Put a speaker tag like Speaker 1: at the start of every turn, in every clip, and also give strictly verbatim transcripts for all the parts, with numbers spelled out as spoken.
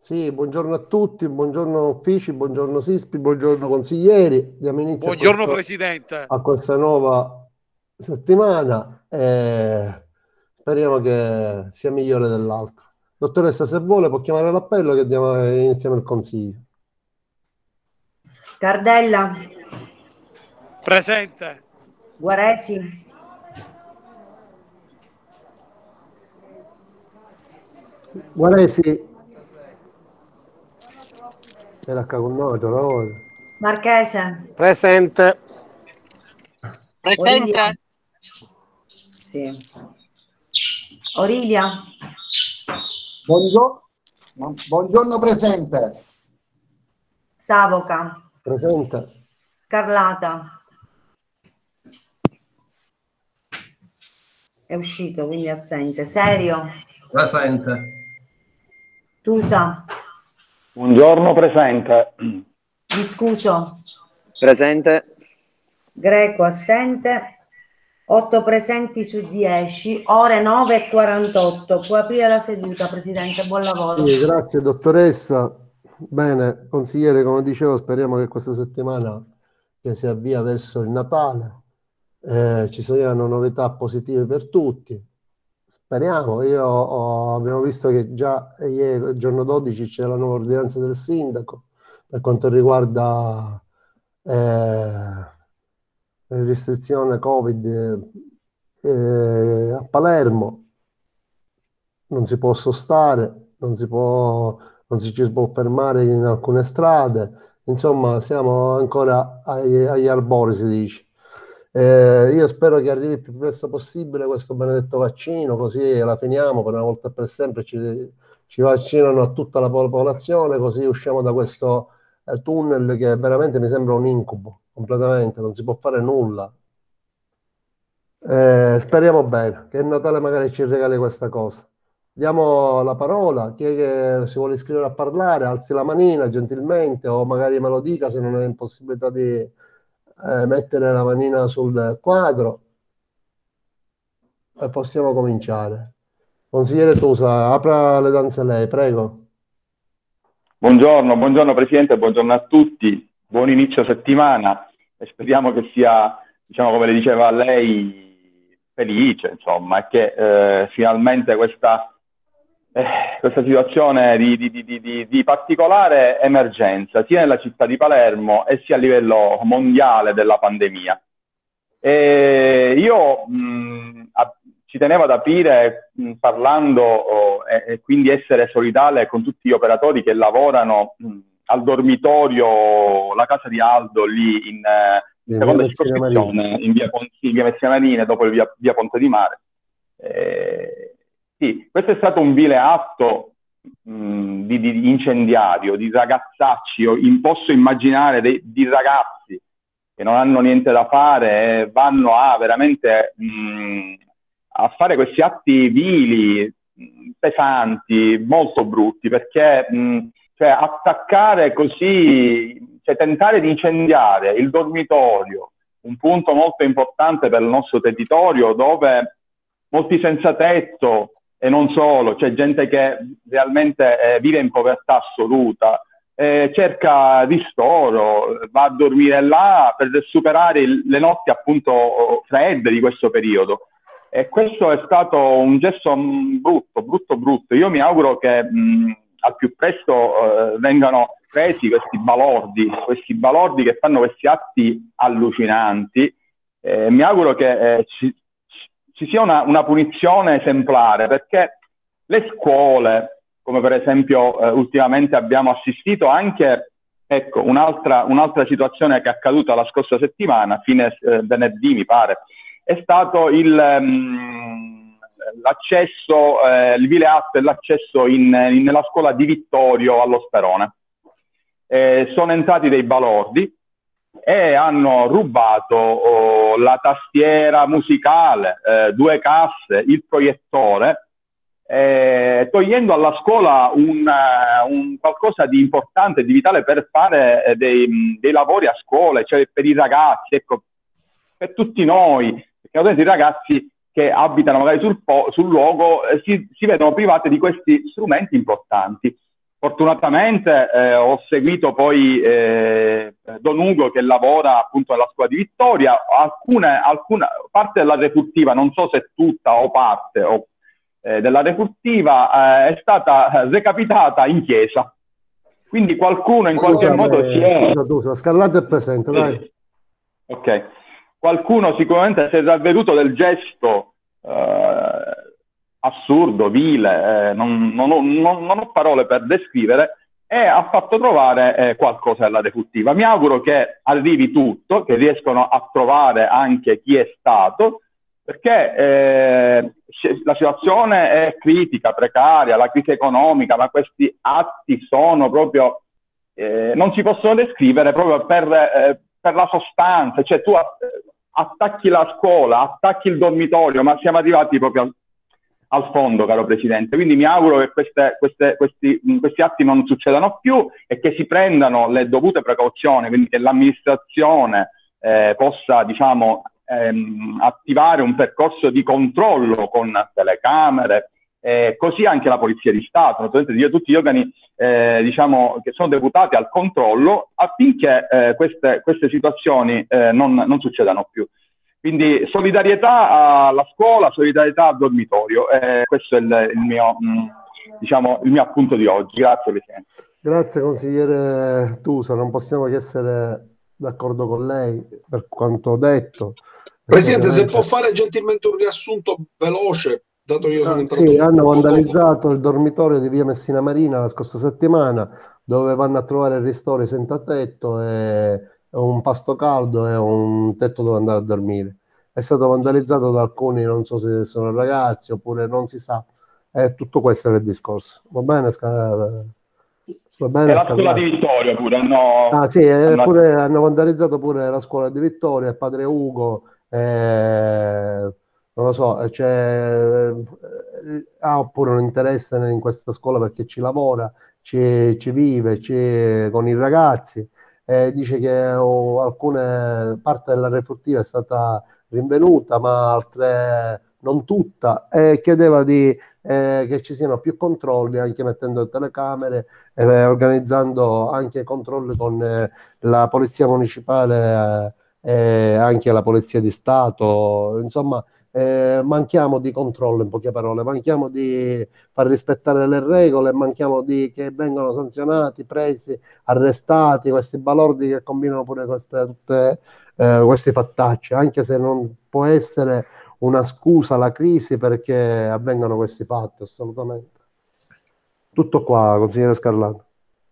Speaker 1: Sì, buongiorno a tutti, buongiorno uffici, buongiorno Sispi, buongiorno consiglieri. Diamo inizio a,
Speaker 2: Buongiorno
Speaker 1: questo-
Speaker 2: Presidente.
Speaker 1: a questa nuova settimana e speriamo che sia migliore dell'altra. Dottoressa, se vuole può chiamare l'appello che diamo- iniziamo il consiglio.
Speaker 3: Cardella,
Speaker 2: Presente.
Speaker 3: Guaresi,
Speaker 1: Guaresi, era con noi, per favore.
Speaker 3: Marchese,
Speaker 1: Presente.
Speaker 3: Orilia,
Speaker 4: Presente.
Speaker 3: sì. Orilia,
Speaker 5: Buongiorno, buongiorno presente.
Speaker 3: Savoca,
Speaker 1: Presente.
Speaker 3: Carlata, è uscito quindi assente. Serio,
Speaker 6: Presente.
Speaker 3: Tusa,
Speaker 7: Buongiorno, presente.
Speaker 3: Discuso,
Speaker 4: Presente.
Speaker 3: Greco assente. otto presenti su dieci, ore nove e quarantotto. Può aprire la seduta, Presidente, buon lavoro.
Speaker 1: Sì, grazie dottoressa. Bene, consigliere, come dicevo, speriamo che questa settimana che si avvia verso il Natale eh, ci siano novità positive per tutti. Speriamo. Io ho- abbiamo visto che già ieri, il giorno dodici, c'è la nuova ordinanza del sindaco per quanto riguarda eh, le restrizioni Covid eh, a Palermo. Non si può sostare, non si può, non si ci può fermare in alcune strade, insomma siamo ancora agli, agli albori, si dice. Eh, io spero che arrivi il più presto possibile questo benedetto vaccino, così la finiamo per una volta e per sempre, ci, ci vaccinano a tutta la popolazione, così usciamo da questo eh, tunnel che veramente mi sembra un incubo, completamente, non si può fare nulla. Eh, speriamo bene, che il Natale magari ci regali questa cosa. Diamo la parola, chi è che si vuole iscrivere a parlare, alzi la manina gentilmente o magari me lo dica se non è in possibilità di eh, mettere la manina sul quadro e possiamo cominciare. Consigliere Tusa, apra le danze lei, prego.
Speaker 7: Buongiorno, buongiorno Presidente, buongiorno a tutti, buon inizio settimana e speriamo che sia, diciamo come le diceva lei, felice, insomma, e che eh, finalmente questa, eh, questa situazione di, di, di, di, di particolare emergenza, sia nella città di Palermo e sia a livello mondiale della pandemia. E io mh, a, ci tenevo ad aprire mh, parlando oh, e, e quindi essere solidale con tutti gli operatori che lavorano mh, al dormitorio, la casa di Aldo lì in, in
Speaker 1: Sì, via
Speaker 7: seconda
Speaker 1: Messina Marina.
Speaker 7: circoscrizione, in via, in via Messina Marina, dopo il via, via Ponte di Mare. Eh, sì, questo è stato un vile atto mh, di, di incendiario, di ragazzacci. Io in, posso immaginare dei, di ragazzi che non hanno niente da fare e vanno a veramente mh, a fare questi atti vili, mh, pesanti, molto brutti, perché mh, cioè, attaccare così, cioè tentare di incendiare il dormitorio, un punto molto importante per il nostro territorio, dove molti senza tetto e non solo, c'è gente che realmente eh, vive in povertà assoluta, eh, cerca ristoro, va a dormire là per superare il, le notti appunto fredde di questo periodo. E questo è stato un gesto mh, brutto, brutto, brutto. Io mi auguro che mh, al più presto eh, vengano presi questi balordi, questi balordi che fanno questi atti allucinanti. Eh, mi auguro che eh, ci, ci sia una, una punizione esemplare, perché le scuole, come per esempio eh, ultimamente abbiamo assistito anche, ecco, un'altra, un'altra situazione che è accaduta la scorsa settimana, fine eh, venerdì mi pare, è stato il, um, l'accesso, eh, il vile atto e l'accesso in, in, nella scuola di Vittorio allo Sperone. Eh, sono entrati dei balordi e hanno rubato oh, la tastiera musicale, eh, due casse, il proiettore, eh, togliendo alla scuola un, un qualcosa di importante, di vitale per fare dei, dei lavori a scuola, cioè per i ragazzi, ecco, per tutti noi, perché i ragazzi che abitano magari sul, sul luogo eh, si, si vedono privati di questi strumenti importanti. Fortunatamente eh, ho seguito poi eh, Don Ugo che lavora appunto alla scuola di Vittoria, alcune, alcune parte della refurtiva, non so se tutta o parte o, eh, della refurtiva eh, è stata recapitata in chiesa, quindi qualcuno in qualche
Speaker 1: Scusami,
Speaker 7: modo si è...
Speaker 1: scusa tu, la Scarlatti è presente, dai.
Speaker 7: Ok, qualcuno sicuramente si è ravveduto del gesto eh, assurdo, vile, eh, non, non, ho, non, non ho parole per descrivere, e ha fatto trovare eh, qualcosa alla refurtiva. Mi auguro che arrivi tutto, che riescano a trovare anche chi è stato, perché eh, la situazione è critica, precaria, la crisi economica, ma questi atti sono proprio, eh, non si possono descrivere proprio per, eh, per la sostanza, cioè tu attacchi la scuola, attacchi il dormitorio, ma siamo arrivati proprio al, al fondo, caro Presidente. Quindi mi auguro che queste, queste, questi, questi atti non succedano più e che si prendano le dovute precauzioni, quindi che l'amministrazione eh, possa, diciamo, ehm, attivare un percorso di controllo con telecamere, eh, così anche la Polizia di Stato, naturalmente tutti gli organi eh, diciamo, che sono deputati al controllo, affinché eh, queste, queste situazioni eh, non, non succedano più. Quindi solidarietà alla scuola, solidarietà al dormitorio, eh, questo è il, il, mio, mh, diciamo, il mio appunto di oggi. Grazie Presidente.
Speaker 1: Grazie consigliere Tusa, non possiamo che essere d'accordo con lei per quanto detto.
Speaker 2: Presidente, se può fare gentilmente un riassunto veloce, dato che io sono
Speaker 1: Ah,
Speaker 2: entrato
Speaker 1: sì, hanno
Speaker 2: poco
Speaker 1: vandalizzato il dormitorio di via Messina Marina la scorsa settimana, dove vanno a trovare ristori senza tetto e un pasto caldo e un tetto dove andare a dormire. È stato vandalizzato da alcuni, non so se sono ragazzi oppure non si sa. E tutto questo è il discorso. Va bene? Sca- Va bene,
Speaker 7: E la scuola di
Speaker 1: Scarlatti?
Speaker 7: Vittorio pure, hanno...
Speaker 1: Ah sì, eh,
Speaker 7: hanno...
Speaker 1: pure, hanno vandalizzato pure la scuola di Vittoria, il padre Ugo, eh, non lo so, c'è, eh, ha oppure un interesse in questa scuola perché ci lavora, ci, ci vive, ci- con i ragazzi, e dice che oh, alcune parte della refurtiva è stata rinvenuta, ma altre non tutta, e chiedeva di, eh, che ci siano più controlli, anche mettendo telecamere, eh, organizzando anche controlli con eh, la Polizia Municipale eh, e anche la Polizia di Stato. Insomma, eh, manchiamo di controllo, in poche parole, manchiamo di far rispettare le regole, manchiamo di che vengano sanzionati, presi, arrestati questi balordi che combinano pure queste, tutte, eh, questi fattacci, anche se non può essere una scusa alla crisi perché avvengano questi fatti, assolutamente. Tutto qua, consigliere Scarlato.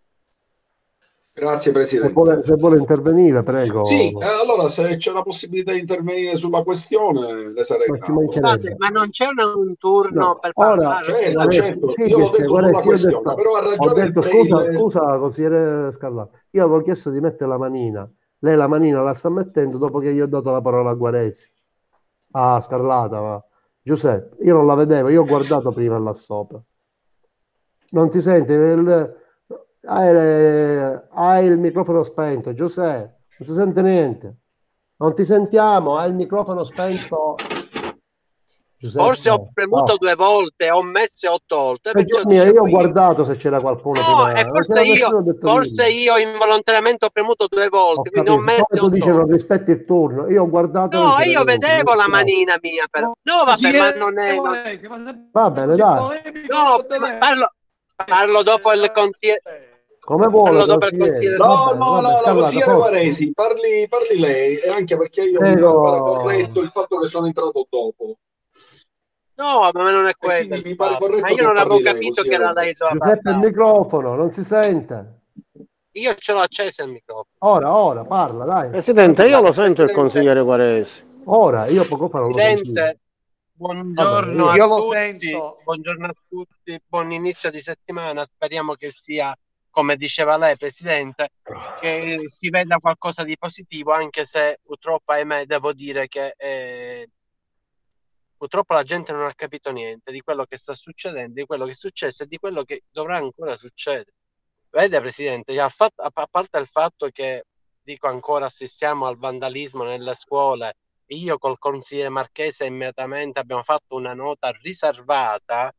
Speaker 2: Grazie
Speaker 1: Se
Speaker 2: Presidente.
Speaker 1: vuole, se vuole intervenire, prego.
Speaker 2: Sì, eh, allora se c'è la possibilità di intervenire sulla questione, le sarei
Speaker 1: Ma ci
Speaker 2: grato.
Speaker 1: mancherebbe.
Speaker 4: Ma non c'è una- un turno
Speaker 1: No,
Speaker 4: per
Speaker 1: ora,
Speaker 4: parlare?
Speaker 2: Certo,
Speaker 1: adesso,
Speaker 2: certo,
Speaker 1: sì,
Speaker 2: io l'ho
Speaker 1: perché,
Speaker 2: detto
Speaker 1: guarda,
Speaker 2: sulla
Speaker 1: sì, io ho
Speaker 2: questione,
Speaker 1: detto,
Speaker 2: però ha
Speaker 1: ho
Speaker 2: ragione il,
Speaker 1: detto,
Speaker 2: pre-
Speaker 1: scusa,
Speaker 2: il...
Speaker 1: scusa, consigliere Scarlato, io avevo chiesto di mettere la manina, lei la manina la sta mettendo dopo che gli ho dato la parola a Guaresi. Ah, Scarlata, ma... Giuseppe, io non la vedevo, io ho guardato prima là sopra. Non ti senti? Il... Hai, le- hai il microfono spento, Giuseppe, non si sente niente. Non ti sentiamo, hai il microfono spento. Giuseppe,
Speaker 4: Forse ho premuto
Speaker 1: oh.
Speaker 4: due volte, ho messo otto volte, perciò
Speaker 1: Ragione mia, io
Speaker 4: dicevo
Speaker 1: ho
Speaker 4: io.
Speaker 1: guardato se c'era qualcuno
Speaker 4: No,
Speaker 1: prima,
Speaker 4: e
Speaker 1: non
Speaker 4: forse
Speaker 1: c'era
Speaker 4: io,
Speaker 1: nessuno, ho detto di
Speaker 4: forse
Speaker 1: no.
Speaker 4: io involontariamente ho premuto due
Speaker 1: Ho
Speaker 4: volte, quindi ho
Speaker 1: capito. Poi
Speaker 4: messo
Speaker 1: tu
Speaker 4: otto
Speaker 1: dici non
Speaker 4: volte.
Speaker 1: rispetti il turno, io ho guardato che
Speaker 4: No,
Speaker 1: c'era
Speaker 4: io
Speaker 1: venuto.
Speaker 4: vedevo la
Speaker 1: No.
Speaker 4: manina mia, però. No, vabbè, ma non è... non-
Speaker 1: Va bene, dai,
Speaker 4: No, ma parlo, parlo dopo il consigliere...
Speaker 1: come vuole,
Speaker 4: Parlo dopo il
Speaker 1: consigliere.
Speaker 4: consigliere...
Speaker 1: Va
Speaker 2: No,
Speaker 1: bene,
Speaker 2: no,
Speaker 1: va bene,
Speaker 2: no, la
Speaker 1: Scarlata,
Speaker 2: consigliere
Speaker 1: forza.
Speaker 2: Guaresi, parli, parli lei, e anche perché io mi
Speaker 1: Prego.
Speaker 2: pare corretto il fatto che sono entrato dopo.
Speaker 4: No, ma non è
Speaker 2: E
Speaker 4: quello
Speaker 2: quindi
Speaker 4: il
Speaker 2: mi pare
Speaker 4: fatto. Ma
Speaker 2: corretto
Speaker 4: io
Speaker 2: che
Speaker 4: non avevo
Speaker 2: parli lei,
Speaker 4: capito che
Speaker 2: consigliere
Speaker 4: era lei
Speaker 2: Guaresi.
Speaker 4: solo
Speaker 1: Giuseppe, il
Speaker 4: parlare.
Speaker 1: microfono, non si sente.
Speaker 4: Io ce l'ho acceso il microfono.
Speaker 1: Ora, ora, parla, dai.
Speaker 6: Presidente, io lo sento il
Speaker 4: Presidente,
Speaker 6: consigliere Guaresi.
Speaker 1: Ora, io poco fa non lo sentivo.
Speaker 4: Presidente, buongiorno
Speaker 1: Vabbè,
Speaker 4: a
Speaker 1: io-
Speaker 8: Io lo
Speaker 4: tutti,
Speaker 8: sento.
Speaker 4: buongiorno a tutti, buon inizio di settimana. Speriamo che sia, come diceva lei, Presidente, che si veda qualcosa di positivo, anche se purtroppo, ahimè, devo dire che eh, purtroppo la gente non ha capito niente di quello che sta succedendo, di quello che è successo e di quello che dovrà ancora succedere. Vede, Presidente, a, fat- a a parte il fatto che, dico ancora, assistiamo al vandalismo nelle scuole, io col consigliere Marchese immediatamente abbiamo fatto una nota riservata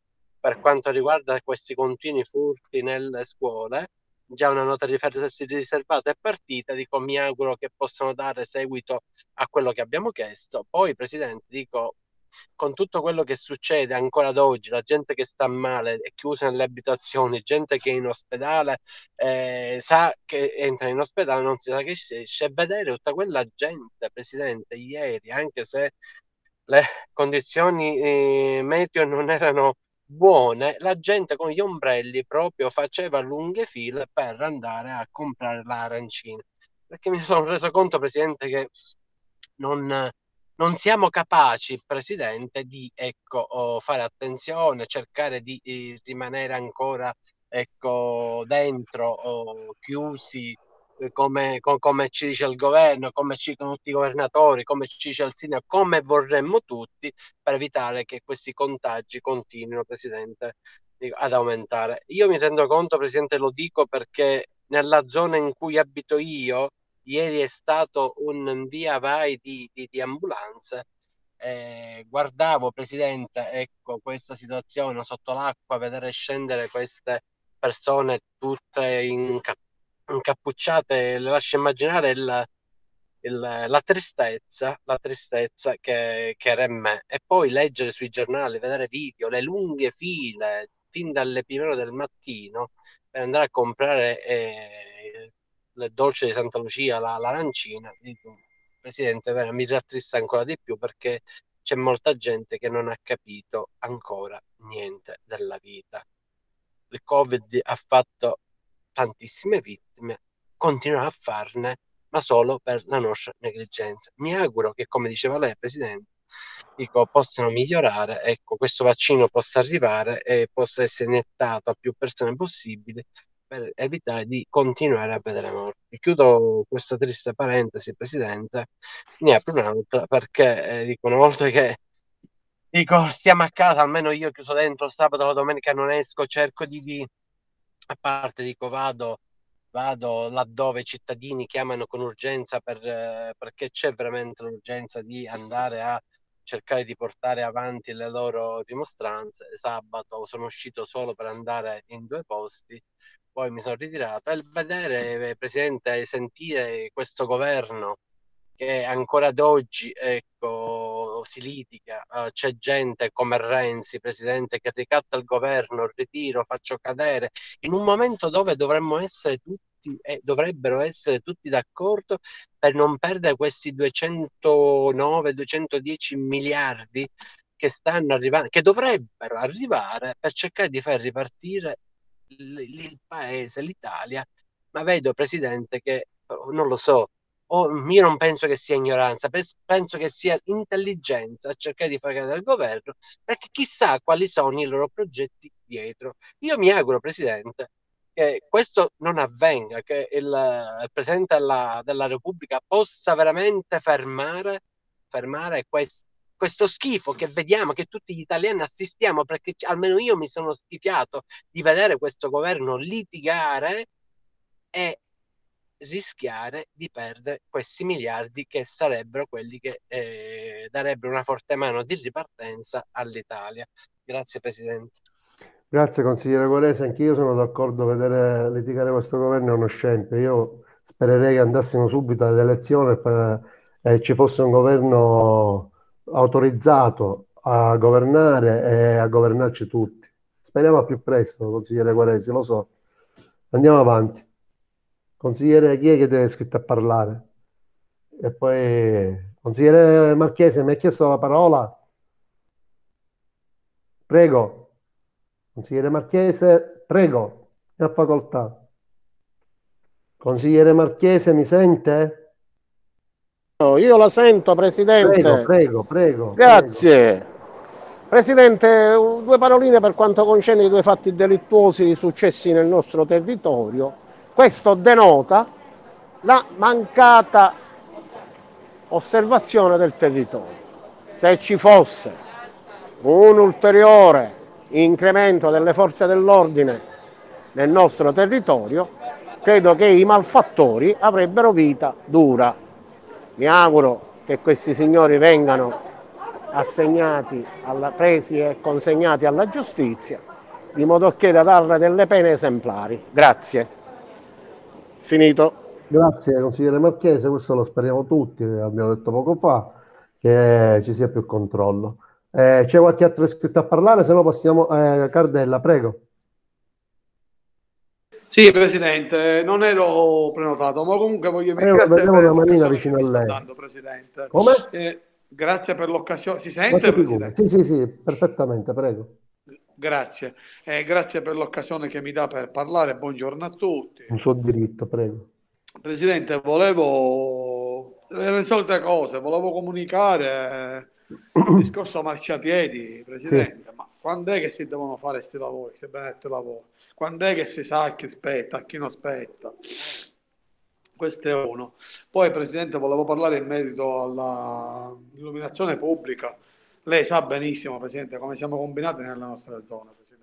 Speaker 4: per quanto riguarda questi continui furti nelle scuole. Già una nota di riservato è partita, dico mi auguro che possano dare seguito a quello che abbiamo chiesto. Poi, Presidente, dico, con tutto quello che succede ancora ad oggi, la gente che sta male, è chiusa nelle abitazioni, gente che è in ospedale, eh, sa che entra in ospedale, non si sa che si esce, e vedere tutta quella gente, Presidente, ieri, anche se le condizioni eh, meteo non erano buone, la gente con gli ombrelli proprio faceva lunghe file per andare a comprare l'arancina, perché mi sono reso conto, Presidente, che non, non siamo capaci, Presidente, di ecco, oh, fare attenzione, cercare di eh, rimanere ancora ecco, dentro, oh, chiusi, eh, come, co- come ci dice il governo, come ci dicono tutti i governatori, come ci dice il sindaco, come vorremmo tutti, per evitare che questi contagi continuino, Presidente, dico, ad aumentare. Io mi rendo conto, Presidente, lo dico perché nella zona in cui abito io, ieri è stato un via vai di, di, di ambulanze. Eh, guardavo, Presidente, ecco, questa situazione sotto l'acqua, vedere scendere queste persone tutte inca- incappucciate, le lascio immaginare il, il- la tristezza, la tristezza che, che era in me. E poi leggere sui giornali, vedere video, le lunghe file, fin dalle prime ore del mattino, per andare a comprare eh, le dolce di Santa Lucia, la, l'arancina. Dico, Presidente, vera, mi rattrista ancora di più perché c'è molta gente che non ha capito ancora niente della vita. Il Covid ha fatto tantissime vittime, continuerà a farne, ma solo per la nostra negligenza. Mi auguro che, come diceva lei, Presidente, dico, possano migliorare, ecco, questo vaccino possa arrivare e possa essere iniettato a più persone possibili per evitare di continuare a vedere morti. Chiudo questa triste parentesi, Presidente, ne apro un'altra perché eh, dico, una volta che dico, stiamo a casa, almeno io chiuso dentro il sabato, la domenica non esco, cerco di, di a parte dico vado, vado laddove i cittadini chiamano con urgenza per, eh, perché c'è veramente l'urgenza di andare a cercare di portare avanti le loro dimostranze. Sabato sono uscito solo per andare in due posti, poi mi sono ritirato e il vedere, eh, Presidente, e sentire questo governo che ancora ad oggi ecco, si litiga, uh, c'è gente come Renzi, Presidente, che ricatta il governo, ritiro, faccio cadere, in un momento dove dovremmo essere tutti, e eh, dovrebbero essere tutti d'accordo per non perdere questi duecentonove duecentodieci miliardi che stanno arrivando, che dovrebbero arrivare per cercare di far ripartire il, il paese, l'Italia. Ma vedo, Presidente, che non lo so, o io non penso che sia ignoranza, penso che sia intelligenza a cercare di fare cadere il governo, perché chissà quali sono i loro progetti dietro. Io mi auguro, Presidente, che questo non avvenga, che il, il Presidente della, della Repubblica possa veramente fermare, fermare questo questo schifo che vediamo, che tutti gli italiani assistiamo, perché almeno io mi sono schifiato di vedere questo governo litigare e rischiare di perdere questi miliardi che sarebbero quelli che eh, darebbero una forte mano di ripartenza all'Italia. Grazie, Presidente.
Speaker 1: Grazie consigliere Guarese, anch'io sono d'accordo, vedere litigare questo governo è uno scempio. Io spererei che andassimo subito alle elezioni e eh, ci fosse un governo autorizzato a governare e a governarci tutti. Speriamo a più presto, consigliere Guarese, lo so. Andiamo avanti. Consigliere, chi è che deve iscritto a parlare? E poi, consigliere Marchese, mi ha chiesto la parola? Prego. Consigliere Marchese, prego, ne ha facoltà. Consigliere Marchese, mi sente?
Speaker 6: No, io la sento, Presidente.
Speaker 1: Prego, prego, prego.
Speaker 6: Grazie. Prego. Presidente, due paroline per quanto concerne i due fatti delittuosi successi nel nostro territorio. Questo denota la mancata osservazione del territorio. Se ci fosse un ulteriore incremento delle forze dell'ordine nel nostro territorio, credo che i malfattori avrebbero vita dura. Mi auguro che questi signori vengano assegnati, alla, presi e consegnati alla giustizia di modo che da darle delle pene esemplari. Grazie. Finito.
Speaker 1: Grazie consigliere Marchese, questo lo speriamo tutti, abbiamo detto poco fa, che ci sia più controllo. Eh, c'è qualche altro iscritto a parlare, se no passiamo a eh, Cardella, prego.
Speaker 8: Sì, Presidente, non ero prenotato, ma comunque voglio
Speaker 1: Eh, vediamo una manina
Speaker 8: l'occasione
Speaker 1: vicino
Speaker 8: che
Speaker 1: a
Speaker 8: mi sta
Speaker 1: lei.
Speaker 8: dando, Presidente.
Speaker 1: Come?
Speaker 8: Eh, grazie per l'occasione. Si
Speaker 1: Non
Speaker 8: sente,
Speaker 1: c'è più
Speaker 8: Presidente?
Speaker 1: Sì, sì, sì, perfettamente, prego.
Speaker 8: Grazie. Eh, grazie per l'occasione che mi dà per parlare. Buongiorno a tutti.
Speaker 1: Un suo diritto, prego.
Speaker 8: Presidente, volevo le solite cose, volevo comunicare il discorso marciapiedi, Presidente,
Speaker 1: Sì.
Speaker 8: ma quando è che si devono fare questi lavori, questi benedetti lavori? Quando è che si sa a chi aspetta, a chi non aspetta? Questo è uno. Poi, Presidente, volevo parlare in merito all'illuminazione pubblica. Lei sa benissimo, Presidente, come siamo combinati nella nostra zona, Presidente.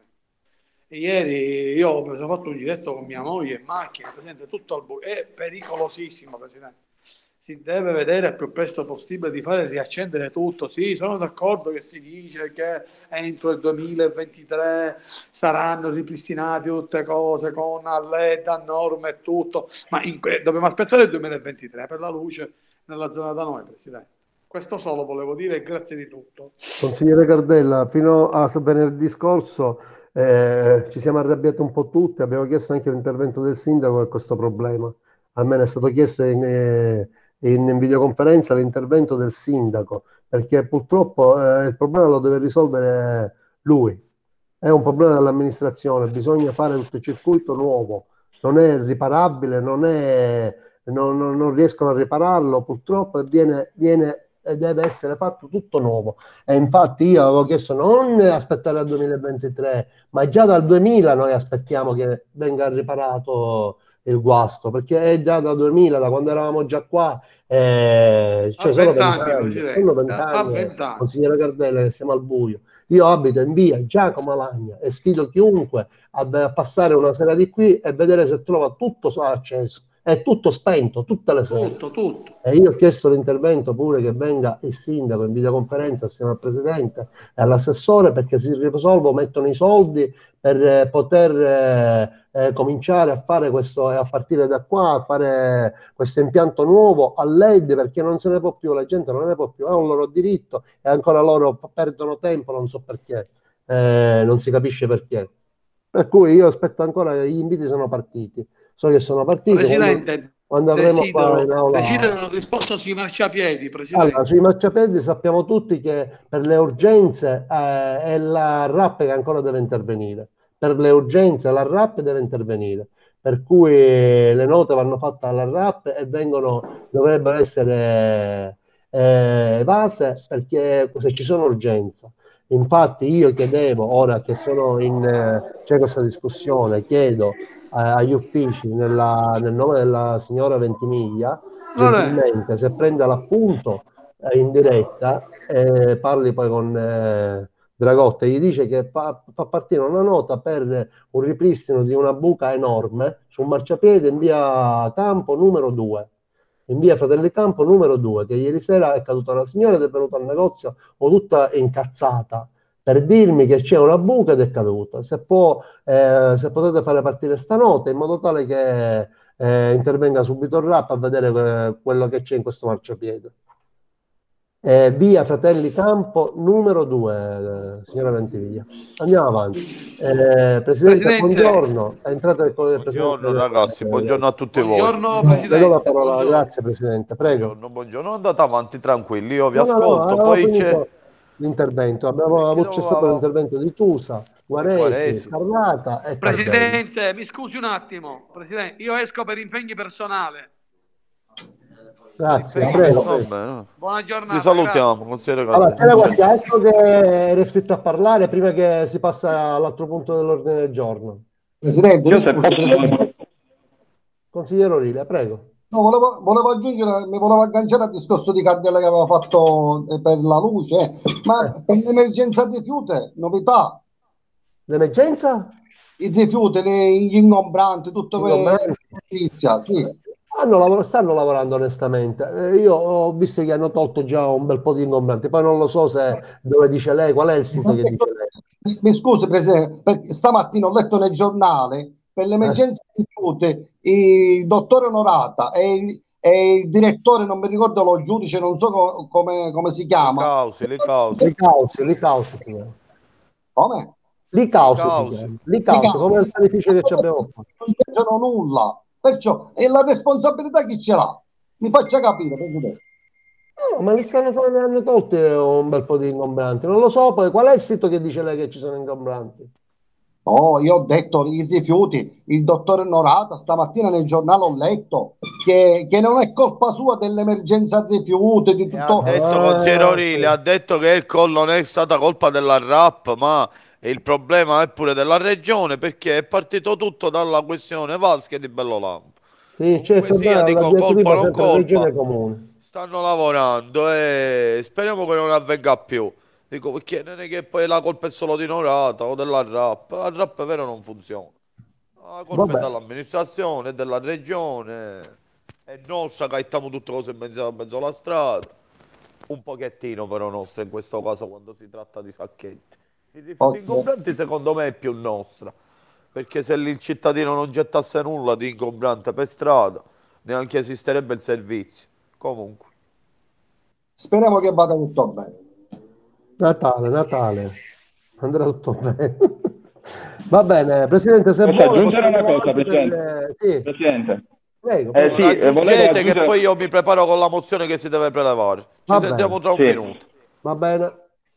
Speaker 8: Ieri io mi sono fatto un giretto con mia moglie in macchina, Presidente, tutto al buio. È pericolosissimo, Presidente. Si deve vedere il più presto possibile di fare riaccendere tutto. Sì, sono d'accordo che si dice che entro il duemilaventitré saranno ripristinate tutte cose con a L E D, a norme e tutto, ma in que- dobbiamo aspettare il duemilaventitré per la luce nella zona da noi, Presidente. Questo solo volevo dire e grazie di tutto.
Speaker 1: Consigliere Cardella, fino a venerdì scorso eh, ci siamo arrabbiati un po' tutti, abbiamo chiesto anche l'intervento del sindaco per questo problema. A me è stato chiesto in, eh, in videoconferenza l'intervento del sindaco, perché purtroppo eh, il problema lo deve risolvere lui. È un problema dell'amministrazione, bisogna fare tutto il circuito nuovo, non è riparabile, non, è, non, non, non riescono a ripararlo, purtroppo viene, viene e deve essere fatto tutto nuovo. E infatti io avevo chiesto non aspettare al duemilaventitré, ma già dal duemila noi aspettiamo che venga riparato il guasto, perché è già da duemila, da quando eravamo già qua, eh, cioè
Speaker 8: A
Speaker 1: sono
Speaker 8: vent'anni,
Speaker 1: vent'anni,
Speaker 8: Presidente,
Speaker 1: sono
Speaker 8: a
Speaker 1: vent'anni,
Speaker 8: vent'anni.
Speaker 1: consigliere Cardella, che siamo al buio. Io abito in via Giacomo Alagna e sfido chiunque a, a passare una sera di qui e vedere se trova tutto acceso. È tutto spento, tutte le sere.
Speaker 8: Tutto, tutto.
Speaker 1: E io ho chiesto l'intervento pure che venga il sindaco in videoconferenza assieme al presidente e all'assessore perché si risolvono, mettono i soldi per eh, poter eh, eh, cominciare a fare questo e a partire da qua a fare questo impianto nuovo a L E D, perché non se ne può più, la gente non ne può più, è un loro diritto e ancora loro perdono tempo, non so perché, eh, non si capisce perché. Per cui io aspetto ancora, gli inviti sono partiti, so che sono partiti.
Speaker 8: Presidente,
Speaker 1: quando, quando avremo
Speaker 8: desidero,
Speaker 1: in aula...
Speaker 8: desidero una risposta sui marciapiedi, Presidente.
Speaker 1: Allora, sui marciapiedi sappiamo tutti che per le urgenze eh, è la R A P che ancora deve intervenire. Per le urgenze la R A P deve intervenire. Per cui le note vanno fatte alla R A P e vengono, dovrebbero essere eh, evase perché se ci sono urgenze. Infatti io chiedevo, ora che sono in, eh, c'è questa discussione, chiedo eh, agli uffici nella, nel nome della signora Ventimiglia, gentilmente se prenda l'appunto eh, in diretta e eh, parli poi con eh, Dragotta e gli dice che fa, fa partire una nota per un ripristino di una buca enorme su un marciapiede in via Campo numero due, in via Fratelli Campo numero due, che ieri sera è caduta una signora ed è venuta al negozio o tutta incazzata per dirmi che c'è una buca ed è caduta. Se, può, eh, se potete fare partire sta nota in modo tale che eh, intervenga subito il R A P a vedere que quello che c'è in questo marciapiede. Eh, via Fratelli Campo numero due, eh, signora Ventimiglia. Andiamo avanti. Eh, Presidente, Presidente, buongiorno. È entrato il Presidente.
Speaker 9: Buongiorno ragazzi, buongiorno a tutti
Speaker 8: buongiorno,
Speaker 9: voi.
Speaker 8: Presidente.
Speaker 1: La parola.
Speaker 8: Buongiorno.
Speaker 1: Grazie Presidente, prego.
Speaker 9: Buongiorno, buongiorno, andate avanti tranquilli, io vi
Speaker 1: No, no,
Speaker 9: ascolto,
Speaker 1: no,
Speaker 9: poi c'è
Speaker 1: l'intervento. Abbiamo
Speaker 9: chi
Speaker 1: c'è stato
Speaker 9: doveva-
Speaker 1: l'intervento di Tusa, Guaresi,
Speaker 9: Guaresi.
Speaker 1: Scarlata e Cardelli.
Speaker 8: Presidente, mi scusi un attimo. Presidente, io esco per impegni personali.
Speaker 1: Grazie,
Speaker 8: Impegni
Speaker 1: prego.
Speaker 9: Va
Speaker 1: prego.
Speaker 9: bene.
Speaker 8: Buona giornata.
Speaker 9: Ti salutiamo, consigliere
Speaker 1: Allora, c'era
Speaker 9: Cardella.
Speaker 1: qualche altro che era iscritto a parlare prima che si passa all'altro punto dell'ordine del giorno.
Speaker 5: Presidente,
Speaker 7: Io
Speaker 5: mi
Speaker 7: se
Speaker 5: scusi, Presidente.
Speaker 7: posso,
Speaker 1: Consigliere Orile, prego.
Speaker 5: No, volevo, volevo aggiungere, mi volevo agganciare al discorso di Cardella che aveva fatto eh, per la luce, ma
Speaker 1: Eh.
Speaker 5: per l'emergenza rifiuti, novità,
Speaker 1: L'emergenza?
Speaker 5: i rifiuti, le- gli ingombranti, tutto
Speaker 1: Ingombranti.
Speaker 5: inizia, sì.
Speaker 1: Hanno lavor- stanno lavorando onestamente. Eh, io ho visto che hanno tolto già un bel po' di ingombranti, poi non lo so se dove dice lei, qual è il sito che dice lei.
Speaker 5: mi scusi Presidente, perché stamattina ho letto nel giornale per l'emergenza rifiuti il dottore Onorata e il, e il direttore, non mi ricordo lo giudice, non so co- come, come si
Speaker 9: Le
Speaker 5: chiama.
Speaker 9: cause, le cause.
Speaker 1: Li causi, li causi si chiama.
Speaker 5: Come?
Speaker 1: Li causi si
Speaker 9: causi.
Speaker 1: chiama. Li causi, come il panificio che ci abbiamo fatto.
Speaker 5: Non c'entrano nulla. Perciò, e la responsabilità chi ce l'ha? Mi faccia capire, Presidente.
Speaker 1: No, ma li stanno to- ne hanno tolti un bel po' di ingombranti. Non lo so, poi qual è il sito che dice lei che ci sono ingombranti?
Speaker 5: Oh, io ho detto i rifiuti, il dottore Norata stamattina nel giornale ho letto che, che non è colpa sua dell'emergenza rifiuti, di
Speaker 9: E ha
Speaker 5: tutto.
Speaker 9: detto,
Speaker 1: Ah,
Speaker 9: consigliere Orilli, ha detto che il col non è stata colpa della R A P, ma il problema è pure della regione, perché è partito tutto dalla questione Vasche di Bellolampo.
Speaker 1: sì, c'è
Speaker 9: Comunque sia,
Speaker 1: la
Speaker 9: dico colpa
Speaker 1: diatriba
Speaker 9: o non
Speaker 1: sempre regione e
Speaker 9: colpa,
Speaker 1: comune.
Speaker 9: stanno lavorando e speriamo che non avvenga più. Dico, perché non è che poi la colpa è solo di Norata o della R A P, la R A P è vero non funziona. La colpa è
Speaker 1: Vabbè,
Speaker 9: dell'amministrazione, è della regione, è nostra che mettiamo tutte cose in mezzo, in mezzo alla strada. Un pochettino però nostra in questo caso quando si tratta di sacchetti. I rifiuti
Speaker 5: Ok.
Speaker 9: ingombranti secondo me è più nostra, perché se lì il cittadino non gettasse nulla di ingombrante per strada, neanche esisterebbe il servizio. Comunque,
Speaker 5: Speriamo che vada tutto bene.
Speaker 1: Natale, Natale. Andrà tutto bene. Va bene, Presidente, se
Speaker 7: Posso
Speaker 1: vuole
Speaker 7: aggiungere una
Speaker 1: possiamo
Speaker 7: cosa,
Speaker 1: anche
Speaker 7: Presidente?
Speaker 1: per... Sì,
Speaker 7: Presidente?
Speaker 1: prego,
Speaker 7: Eh,
Speaker 1: prego.
Speaker 7: sì,
Speaker 9: allora
Speaker 7: eh, volevo
Speaker 9: aggiungete che
Speaker 7: aggiungere...
Speaker 9: poi io mi preparo con la mozione che si deve prelevare. Ci
Speaker 1: Va
Speaker 9: sentiamo
Speaker 1: bene,
Speaker 9: tra un
Speaker 7: Sì.
Speaker 9: minuto.
Speaker 1: va bene.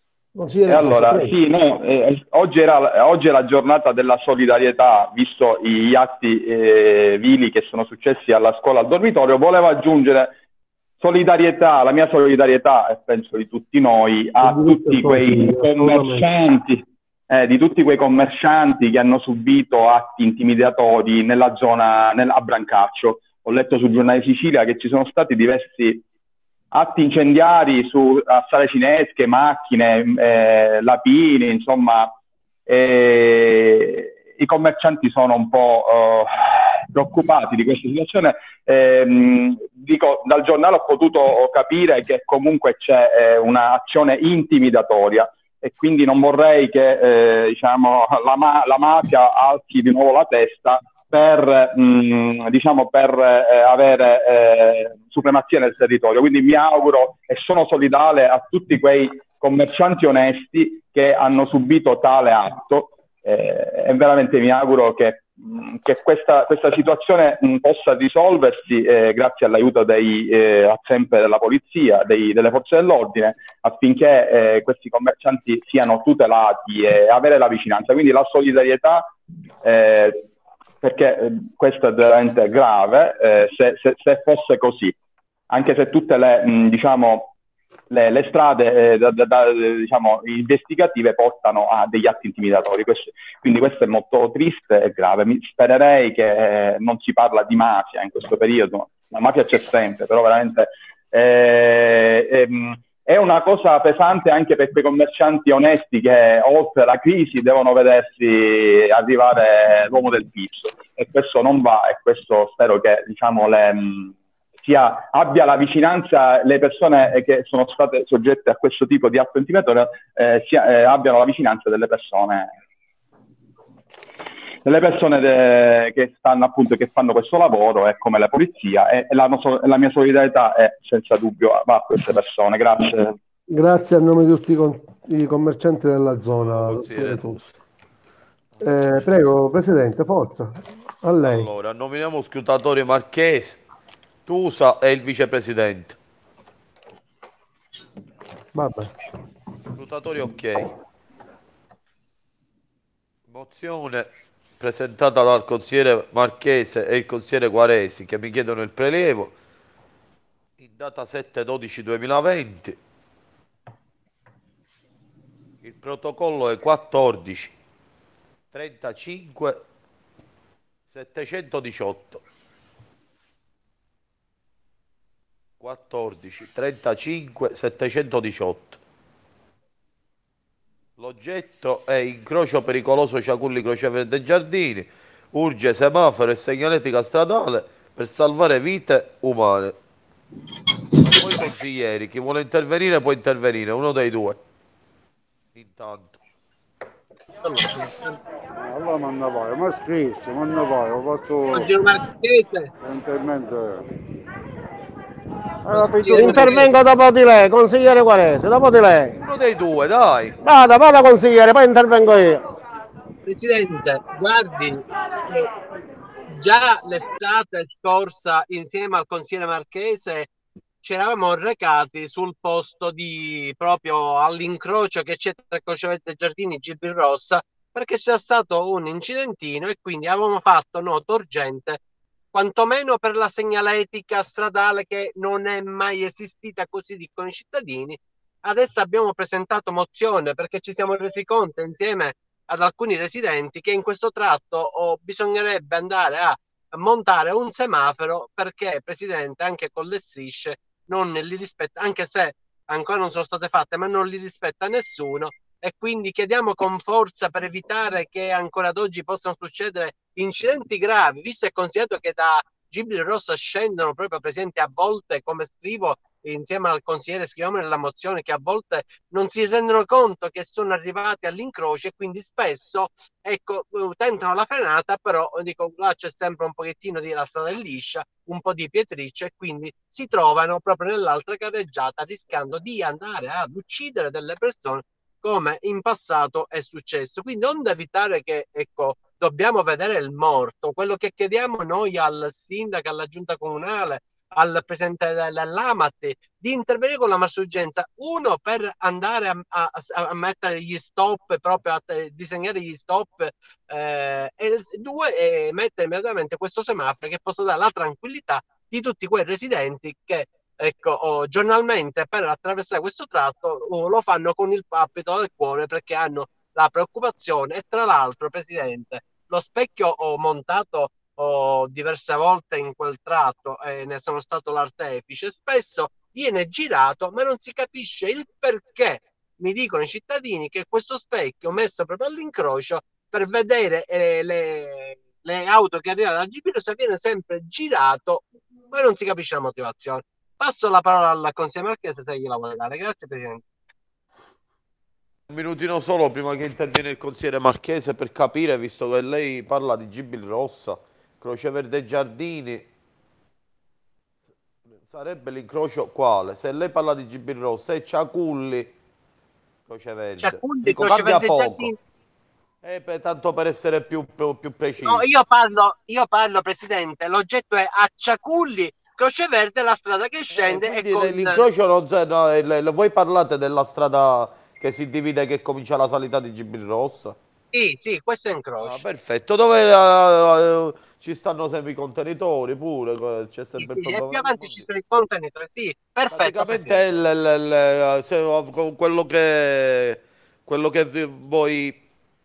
Speaker 7: E
Speaker 1: Consigliere Tusa,
Speaker 7: allora,
Speaker 1: prego.
Speaker 7: sì, no, eh, oggi, era, oggi è la giornata della solidarietà, visto gli atti eh, vili che sono successi alla scuola, al dormitorio. Volevo aggiungere solidarietà, la mia solidarietà, e penso di tutti noi,
Speaker 1: Il
Speaker 7: a
Speaker 1: diritto al
Speaker 7: tutti quei
Speaker 1: consiglio, assolutamente.
Speaker 7: commercianti, eh, di tutti quei commercianti che hanno subito atti intimidatori nella zona, nel, a Brancaccio. Ho letto sul giornale di Sicilia che ci sono stati diversi atti incendiari su a sale cinesche, macchine, eh, lapini, insomma, eh, i commercianti sono un po' eh, preoccupati di questa situazione. Eh, dico, dal giornale ho potuto capire che comunque c'è eh, un'azione intimidatoria e quindi non vorrei che eh, diciamo, la, ma la mafia alzi di nuovo la testa per, mh, diciamo, per eh, avere eh, supremazia nel territorio. Quindi mi auguro e sono solidale a tutti quei commercianti onesti che hanno subito tale atto eh, e veramente mi auguro che, mh, che questa, questa situazione mh, possa risolversi eh, grazie all'aiuto dei, eh, sempre della polizia, dei, delle forze dell'ordine, affinché eh, questi commercianti siano tutelati e avere la vicinanza. Quindi la solidarietà eh, perché eh, questo è veramente grave eh, se, se, se fosse così, anche se tutte le, mh, diciamo, le, le strade eh, da, da, da, diciamo, investigative portano a degli atti intimidatori. Questo, quindi questo è molto triste e grave. Mi spererei che eh, non si parla di mafia in questo periodo, la mafia c'è sempre, però veramente eh, ehm, è una cosa pesante anche per quei commercianti onesti che oltre la crisi devono vedersi arrivare l'uomo del pizzo e questo non va e questo spero che diciamo, le, sia, abbia la vicinanza, le persone che sono state soggette a questo tipo di atto intimidatorio eh, sia, eh, abbiano la vicinanza delle persone delle persone de, che stanno appunto che fanno questo lavoro e come la polizia e, e la, la mia solidarietà è senza dubbio va a queste persone. Grazie.
Speaker 1: Grazie a nome di tutti i, con i commercianti della zona.
Speaker 9: Consigliere
Speaker 1: Tusa.
Speaker 9: Tusa.
Speaker 1: Eh, prego, Presidente, forza. A lei.
Speaker 9: Allora, nominiamo scrutatori Marchesi, Tusa e il vicepresidente.
Speaker 1: Vabbè.
Speaker 9: Scrutatori ok. Mozione presentata dal consigliere Marchese e il consigliere Quaresi che mi chiedono il prelievo in data sette dodici duemilaventi. Il protocollo è quattordici trentacinque settecentodiciotto. quattordici trentacinque settecentodiciotto. L'oggetto è incrocio pericoloso Ciaculli Crocevia dei Giardini, urge semaforo e segnaletica stradale per salvare vite umane. A voi consiglieri, chi vuole intervenire può intervenire, uno dei due. Intanto.
Speaker 10: Allora manda poi, ma scritto, manda poi, ho fatto
Speaker 4: Giro Marchese.
Speaker 10: l'intervento.
Speaker 6: Intervengo dopo di lei, consigliere Quarese, dopo di lei.
Speaker 9: Uno dei due, dai.
Speaker 6: Vada, vada consigliere, poi intervengo io.
Speaker 4: Presidente, guardi, che già l'estate scorsa, insieme al consigliere Marchese, ci eravamo recati sul posto di proprio all'incrocio che c'è tra Croceverde Giardini e Gibilrossa, perché c'è stato un incidentino e quindi avevamo fatto nota urgente, quantomeno per la segnaletica stradale che non è mai esistita, così dicono i cittadini. Adesso abbiamo presentato mozione perché ci siamo resi conto insieme ad alcuni residenti che in questo tratto oh, bisognerebbe andare a montare un semaforo perché, Presidente, anche con le strisce non li rispetta, anche se ancora non sono state fatte, ma non li rispetta nessuno, e quindi chiediamo con forza per evitare che ancora ad oggi possano succedere incidenti gravi, visto e considerato che da Gibilrossa scendono proprio, presenti a volte, come scrivo insieme al consigliere, scriviamo nella mozione, che a volte non si rendono conto che sono arrivati all'incrocio e quindi spesso ecco, tentano la frenata, però dico, là c'è sempre un pochettino di la strada liscia, un po' di pietriccio, e quindi si trovano proprio nell'altra carreggiata rischiando di andare ad uccidere delle persone, come in passato è successo. Quindi onde evitare che, ecco, dobbiamo vedere il morto, quello che chiediamo noi al sindaco, alla giunta comunale, al presidente dell'Amati, di intervenire con la massima urgenza, uno per andare a, a, a mettere gli stop, proprio a disegnare gli stop, eh, e due, e mettere immediatamente questo semaforo che possa dare la tranquillità di tutti quei residenti che, ecco, oh, giornalmente per attraversare questo tratto oh, lo fanno con il palpito del cuore, perché hanno la preoccupazione. E tra l'altro, Presidente, lo specchio ho montato oh, diverse volte in quel tratto e ne sono stato l'artefice, spesso viene girato ma non si capisce il perché. Mi dicono i cittadini che questo specchio messo proprio all'incrocio per vedere eh, le, le auto che arrivano da Gibilrossa viene sempre girato, ma non si capisce la motivazione. Passo la parola al consigliere Marchese se gliela vuole dare. Grazie Presidente.
Speaker 9: Un minutino solo prima che interviene il consigliere Marchese, per capire, visto che lei parla di Gibilrossa, Croceverde Giardini, sarebbe l'incrocio quale? Se lei parla di Gibilrossa è Ciaculli, Croceverde.
Speaker 4: Ciaculli,
Speaker 9: Dico,
Speaker 4: Croceverde
Speaker 9: cambia poco.
Speaker 4: Giardini.
Speaker 9: Eh, per, tanto per essere più, più, più preciso.
Speaker 4: No, io parlo, io parlo, Presidente, l'oggetto è a Ciaculli, Croceverde, la strada che scende.
Speaker 9: Eh,
Speaker 4: e con...
Speaker 9: l'incrocio non c'è, no, eh, le, le, voi parlate della strada che si divide, che comincia la salita di Gibilrossa?
Speaker 4: Sì, sì, questo è incrocio.
Speaker 9: Ah, perfetto, dove uh, uh, ci stanno sempre i contenitori pure, c'è sempre
Speaker 4: sì,
Speaker 9: il
Speaker 4: sì, e più
Speaker 9: problema.
Speaker 4: avanti ci sono i contenitori, sì, perfetto.
Speaker 9: Praticamente il, il, il, se, quello che quello che voi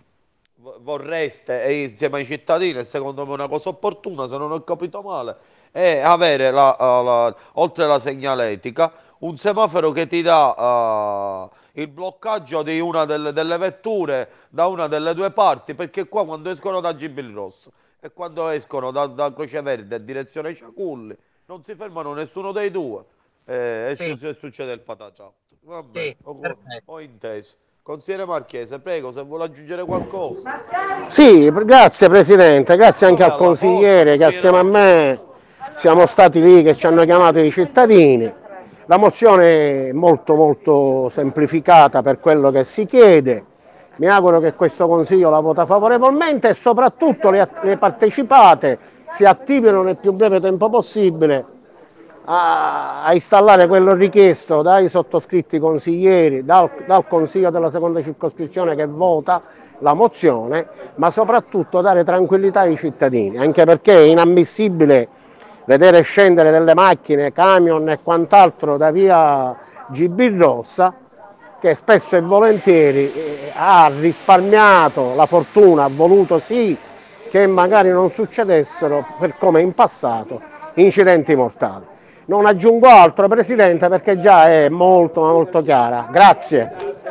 Speaker 9: vorreste, e insieme ai cittadini, secondo me è una cosa opportuna, se non ho capito male, è avere la, la, oltre alla segnaletica un semaforo che ti dà uh, il bloccaggio di una delle, delle vetture da una delle due parti, perché qua quando escono da Gibilrossa e quando escono da, da Croceverde a direzione Ciaculli non si fermano nessuno dei due, eh,
Speaker 4: sì.
Speaker 9: e succede il patacciotto. Va bene,
Speaker 4: sì,
Speaker 9: ho, ho inteso. Consigliere Marchese, prego, se vuole aggiungere qualcosa.
Speaker 6: Sì, grazie Presidente, grazie anche al consigliere che assieme a me siamo stati lì, che ci hanno chiamato i cittadini. La mozione è molto molto semplificata per quello che si chiede. Mi auguro che questo Consiglio la vota favorevolmente e soprattutto le, le partecipate si attivino nel più breve tempo possibile a, a installare quello richiesto dai sottoscritti consiglieri, dal, dal Consiglio della seconda circoscrizione che vota la mozione, ma soprattutto dare tranquillità ai cittadini, anche perché è inammissibile vedere scendere delle macchine, camion e quant'altro da via Gibilrossa, che spesso e volentieri ha risparmiato la fortuna, ha voluto sì che magari non succedessero, per come in passato, incidenti mortali. Non aggiungo altro, Presidente, perché già è molto molto chiara. Grazie.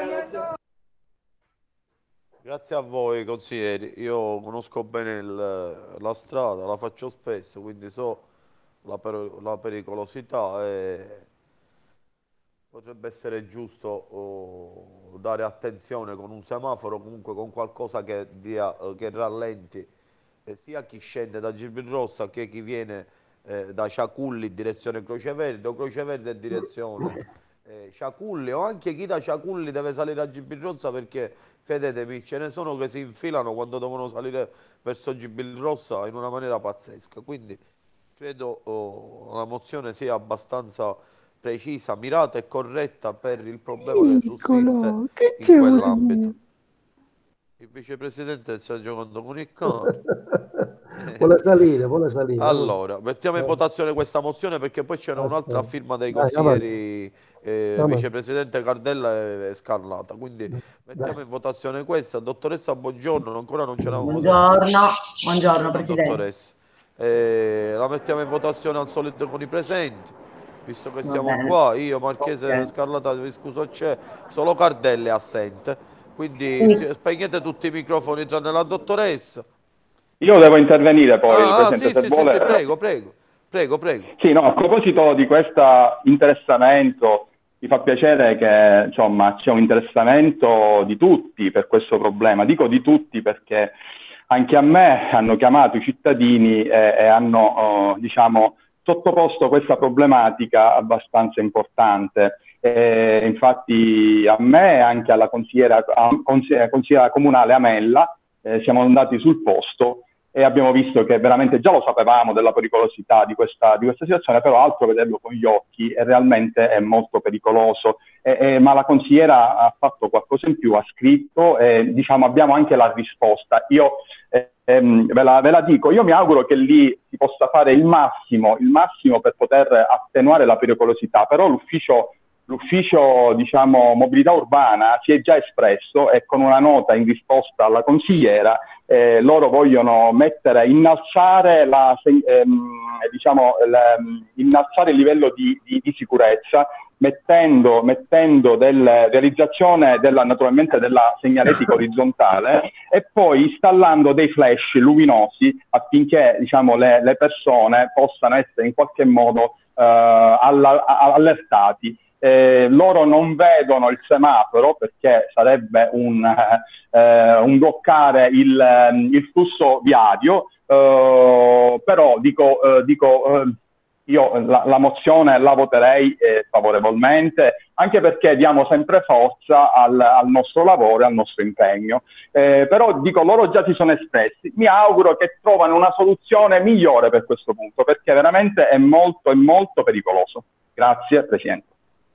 Speaker 9: Grazie a voi consiglieri, io conosco bene il, la strada, la faccio spesso, quindi so la, per, la pericolosità e potrebbe essere giusto oh, dare attenzione con un semaforo, comunque con qualcosa che, dia, che rallenti eh, sia chi scende da Gibilrossa che chi viene eh, da Ciaculli in direzione Croce Verde o Croce Verde in direzione eh, Ciaculli, o anche chi da Ciaculli deve salire a Gibilrossa, perché credetemi ce ne sono che si infilano quando devono salire verso Gibilrossa in una maniera pazzesca. Quindi credo oh, la mozione sia abbastanza precisa, mirata e corretta per il problema che sussiste
Speaker 1: che
Speaker 9: in quell'ambito. Il vicepresidente sta giocando con il cane.
Speaker 1: Vuole salire, vuole salire.
Speaker 9: Allora, mettiamo in votazione questa mozione, perché poi c'era un'altra firma dei
Speaker 1: Dai,
Speaker 9: consiglieri eh,
Speaker 1: avanti.
Speaker 9: vicepresidente Cardella e, e Scarlata. Quindi mettiamo
Speaker 1: Dai.
Speaker 9: in votazione questa. Dottoressa, buongiorno, ancora non ce l'avevamo
Speaker 3: Buongiorno, buongiorno Presidente.
Speaker 9: Dottoressa. Eh, la mettiamo in votazione al solito con i presenti, visto che
Speaker 3: Va
Speaker 9: siamo
Speaker 3: bene.
Speaker 9: qua. Io, Marchese,
Speaker 3: Ok.
Speaker 9: Scarlata, vi scuso, c'è solo Cardella è assente, quindi
Speaker 3: Sì.
Speaker 9: si- spegnete tutti i microfoni tranne la dottoressa.
Speaker 7: Io devo intervenire poi,
Speaker 9: Ah,
Speaker 7: Presidente,
Speaker 9: sì,
Speaker 7: se
Speaker 9: sì,
Speaker 7: vuole.
Speaker 9: sì, sì, prego, prego, prego, prego.
Speaker 7: Sì, no, a proposito di questo interessamento, mi fa piacere che insomma c'è un interessamento di tutti per questo problema. Dico di tutti perché anche a me hanno chiamato i cittadini e, e hanno oh, diciamo, sottoposto questa problematica abbastanza importante. E infatti a me e anche alla consigliera, a, consigliera, consigliera comunale Amella eh, siamo andati sul posto e abbiamo visto che veramente già lo sapevamo della pericolosità di questa, di questa situazione, però altro vederlo con gli occhi e realmente è molto pericoloso. E, e, ma la consigliera ha fatto qualcosa in più, ha scritto e diciamo abbiamo anche la risposta. Io eh, ehm, ve, la, ve la dico, io mi auguro che lì si possa fare il massimo, il massimo per poter attenuare la pericolosità, però l'ufficio L'ufficio diciamo, mobilità urbana si è già espresso e con una nota in risposta alla consigliera eh, loro vogliono mettere, innalzare, la, ehm, diciamo, l, innalzare il livello di, di, di sicurezza mettendo, mettendo del, realizzazione della, naturalmente della segnaletica orizzontale e poi installando dei flash luminosi affinché diciamo, le, le persone possano essere in qualche modo eh, alla, allertati. Eh, loro non vedono il semaforo perché sarebbe un, eh, un bloccare il, il flusso viario, eh, però dico, eh, dico eh, io la, la mozione la voterei eh, favorevolmente, anche perché diamo sempre forza al, al nostro lavoro e al nostro impegno. Eh, però dico, loro già si sono espressi, mi auguro che trovano una soluzione migliore per questo punto, perché veramente è molto, è molto pericoloso. Grazie Presidente.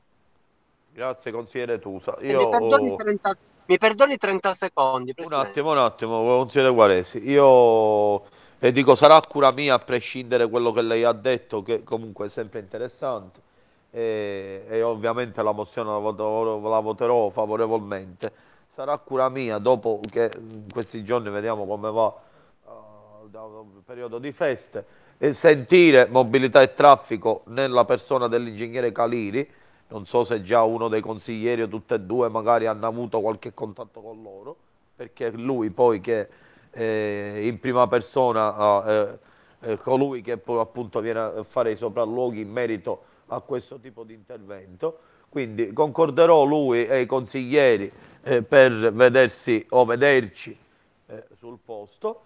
Speaker 9: Grazie consigliere Tusa.
Speaker 4: E
Speaker 9: Io,
Speaker 4: mi, perdoni
Speaker 9: oh,
Speaker 4: trenta, mi perdoni trenta secondi,
Speaker 9: un
Speaker 4: Presidente.
Speaker 9: attimo, un attimo, consigliere Guaresi. Io le dico, sarà cura mia a prescindere quello che lei ha detto, che comunque è sempre interessante. E, e ovviamente la mozione la, voto, la voterò favorevolmente. Sarà cura mia, dopo che in questi giorni vediamo come va uh, da un periodo di feste, e sentire mobilità e traffico nella persona dell'ingegnere Caliri. Non so se già uno dei consiglieri o tutte e due magari hanno avuto qualche contatto con loro, perché lui poi che eh, in prima persona eh, eh, colui che poi appunto viene a fare i sopralluoghi in merito a questo tipo di intervento. Quindi concorderò lui e i consiglieri eh, per vedersi o vederci eh, sul posto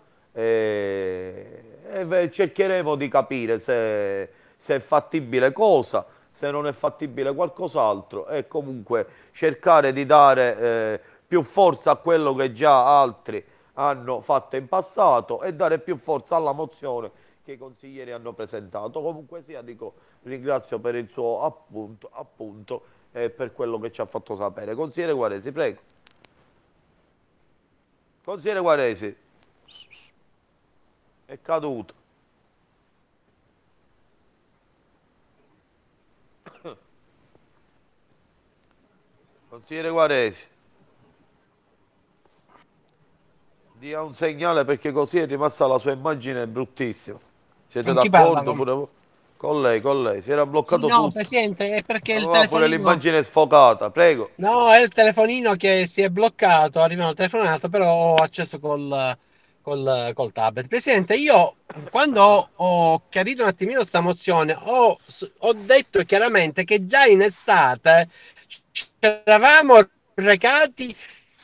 Speaker 9: eh, e cercheremo di capire se, se è fattibile cosa, se non è fattibile qualcos'altro, e comunque cercare di dare eh, più forza a quello che già altri hanno fatto in passato e dare più forza alla mozione che i consiglieri hanno presentato. Comunque sia, dico, ringrazio per il suo appunto, appunto e per quello che ci ha fatto sapere. Consigliere Guaresi, prego. Consigliere Guaresi, è caduto. Consigliere Guaresi, dia un segnale, perché così è rimasta la sua immagine bruttissima. Siete d'accordo pure voi? Con lei, con lei. Si era bloccato
Speaker 4: Sì, no,
Speaker 9: tutto.
Speaker 4: Presidente, è perché il
Speaker 9: Aveva pure
Speaker 4: telefonino...
Speaker 9: l'immagine sfocata, prego.
Speaker 4: No, è il telefonino che si è bloccato, arriva una telefonata, però ho acceso col, col, col tablet. Presidente, io quando ho, ho chiarito un attimino questa mozione, ho, ho detto chiaramente che già in estate ci eravamo recati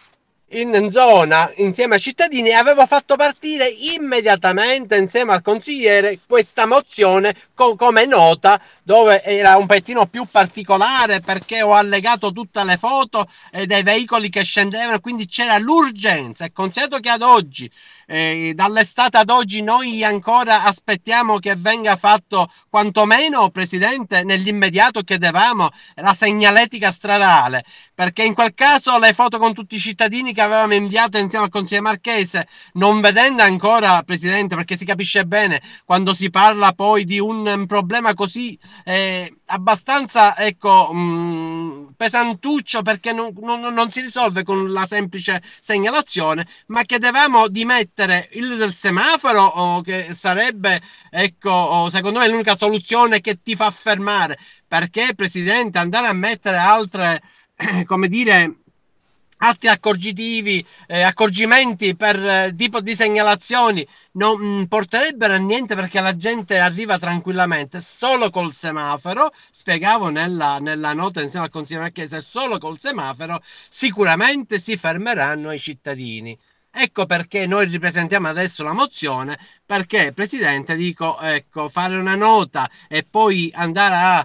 Speaker 4: in zona insieme ai cittadini e avevo fatto partire immediatamente insieme al consigliere questa mozione co- come nota, dove era un pettino più particolare perché ho allegato tutte le foto eh, dei veicoli che scendevano, quindi c'era l'urgenza. E considerato che ad oggi eh, dall'estate ad oggi noi ancora aspettiamo che venga fatto quantomeno, Presidente, nell'immediato chiedevamo la segnaletica stradale, perché in quel caso le foto con tutti i cittadini che avevamo inviato insieme al consigliere Marchese, non vedendo ancora, Presidente, perché si capisce bene quando si parla poi di un problema così eh, abbastanza ecco mh, pesantuccio, perché non, non, non si risolve con la semplice segnalazione, ma chiedevamo di mettere il del semaforo, oh, che sarebbe ecco oh, secondo me l'unica soluzione che ti fa fermare, perché Presidente andare a mettere altre come dire altri accorgitivi, eh, accorgimenti per eh, tipo di segnalazioni non mh, porterebbero a niente, perché la gente arriva tranquillamente solo col semaforo. Spiegavo nella, nella nota insieme al consigliere Marchese, solo col semaforo sicuramente si fermeranno i cittadini. Ecco perché noi ripresentiamo adesso la mozione, perché Presidente dico ecco fare una nota e poi andare a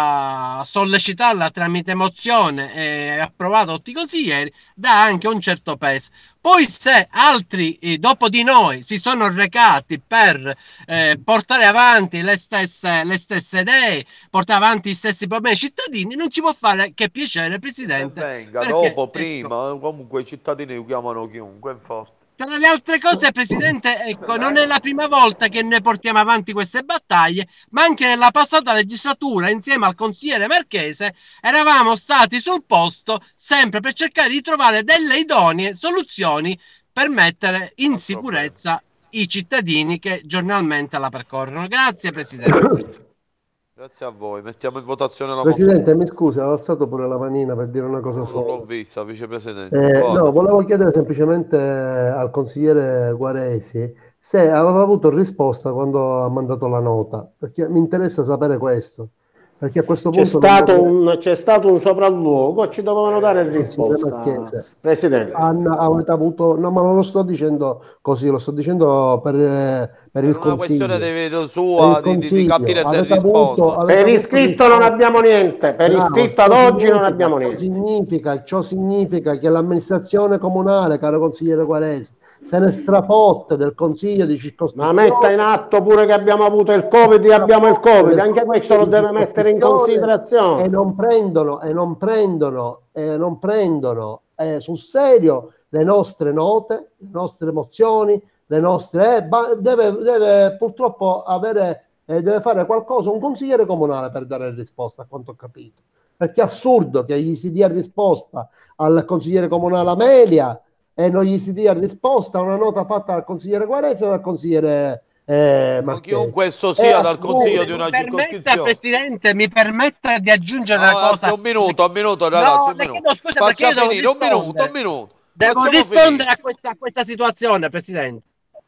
Speaker 4: a sollecitarla tramite mozione e approvato tutti i consiglieri dà anche un certo peso. Poi se altri eh, dopo di noi si sono recati per eh, portare avanti le stesse, le stesse idee, portare avanti gli stessi problemi ai cittadini, non ci può fare che piacere, Presidente.
Speaker 9: E venga,
Speaker 4: perché,
Speaker 9: dopo,
Speaker 4: ecco,
Speaker 9: prima, comunque i cittadini chiamano chiunque, infatti.
Speaker 4: tra le altre cose, Presidente, ecco, non è la prima volta che noi portiamo avanti queste battaglie, ma anche nella passata legislatura, insieme al consigliere Marchese, eravamo stati sul posto sempre per cercare di trovare delle idonee soluzioni per mettere in sicurezza i cittadini che giornalmente la percorrono. Grazie, Presidente.
Speaker 9: Grazie a voi, mettiamo in votazione la
Speaker 1: Presidente, mi scusi, ho alzato pure la manina per dire una cosa
Speaker 9: mozione. Non
Speaker 1: sola.
Speaker 9: l'ho vista, vicepresidente.
Speaker 1: Eh,
Speaker 9: Guarda.
Speaker 1: no, volevo chiedere semplicemente al consigliere Guaresi se aveva avuto risposta quando ha mandato la nota, perché mi interessa sapere questo, perché a questo
Speaker 6: C'è
Speaker 1: punto
Speaker 6: stato,
Speaker 1: non
Speaker 6: un, c'è stato un sopralluogo, ci dovevano dare risposta,
Speaker 1: Marchese.
Speaker 6: Presidente.
Speaker 1: Hanno, avete avuto, no, ma non lo sto dicendo così, lo sto dicendo per, eh, per il
Speaker 9: È una
Speaker 1: consiglio.
Speaker 9: questione di,
Speaker 1: Per
Speaker 9: sua,
Speaker 1: il
Speaker 9: di, di, di
Speaker 1: consiglio.
Speaker 9: capire se
Speaker 1: Avete
Speaker 9: rispondo.
Speaker 1: avuto- avete
Speaker 6: Per
Speaker 1: avuto
Speaker 6: iscritto non
Speaker 1: risposta?
Speaker 6: abbiamo niente, per
Speaker 1: Bravo,
Speaker 6: iscritto ad
Speaker 1: ciò
Speaker 6: oggi non
Speaker 1: significa-
Speaker 6: abbiamo
Speaker 1: ciò
Speaker 6: niente.
Speaker 1: significa, ciò significa che l'amministrazione comunale, caro consigliere Guaresi, se ne strafotte del consiglio di
Speaker 6: Ma metta in
Speaker 1: circoscrizione.
Speaker 6: atto pure che abbiamo avuto il Covid e abbiamo il Covid, anche questo lo deve mettere in
Speaker 1: E
Speaker 6: considerazione.
Speaker 1: non prendono, e non prendono, e non prendono eh, sul serio le nostre note, le nostre mozioni, le nostre. eh, ba- deve, deve purtroppo avere, eh, deve fare qualcosa un consigliere comunale per dare risposta, a quanto ho capito. Perché è assurdo che gli si dia risposta al consigliere comunale Amelia e non gli si dia risposta a una nota fatta dal consigliere Guaresi e dal consigliere eh,
Speaker 9: Ma
Speaker 1: Marchese.
Speaker 9: chiunque esso sia
Speaker 1: Eh,
Speaker 9: dal consiglio di
Speaker 4: Mi
Speaker 9: una
Speaker 4: permetta,
Speaker 9: circoscrizione.
Speaker 4: Presidente, mi permetta di aggiungere
Speaker 9: No,
Speaker 4: una cosa.
Speaker 9: un minuto, un minuto, ragazzi,
Speaker 4: No,
Speaker 9: un
Speaker 4: le
Speaker 9: minuto.
Speaker 4: chiedo scusa perché
Speaker 9: Faccia
Speaker 4: io devo
Speaker 9: finire, un minuto,
Speaker 4: rispondere.
Speaker 9: un minuto.
Speaker 4: Devo
Speaker 9: Facciamo
Speaker 4: rispondere
Speaker 9: finire.
Speaker 4: a questa, a questa situazione, Presidente.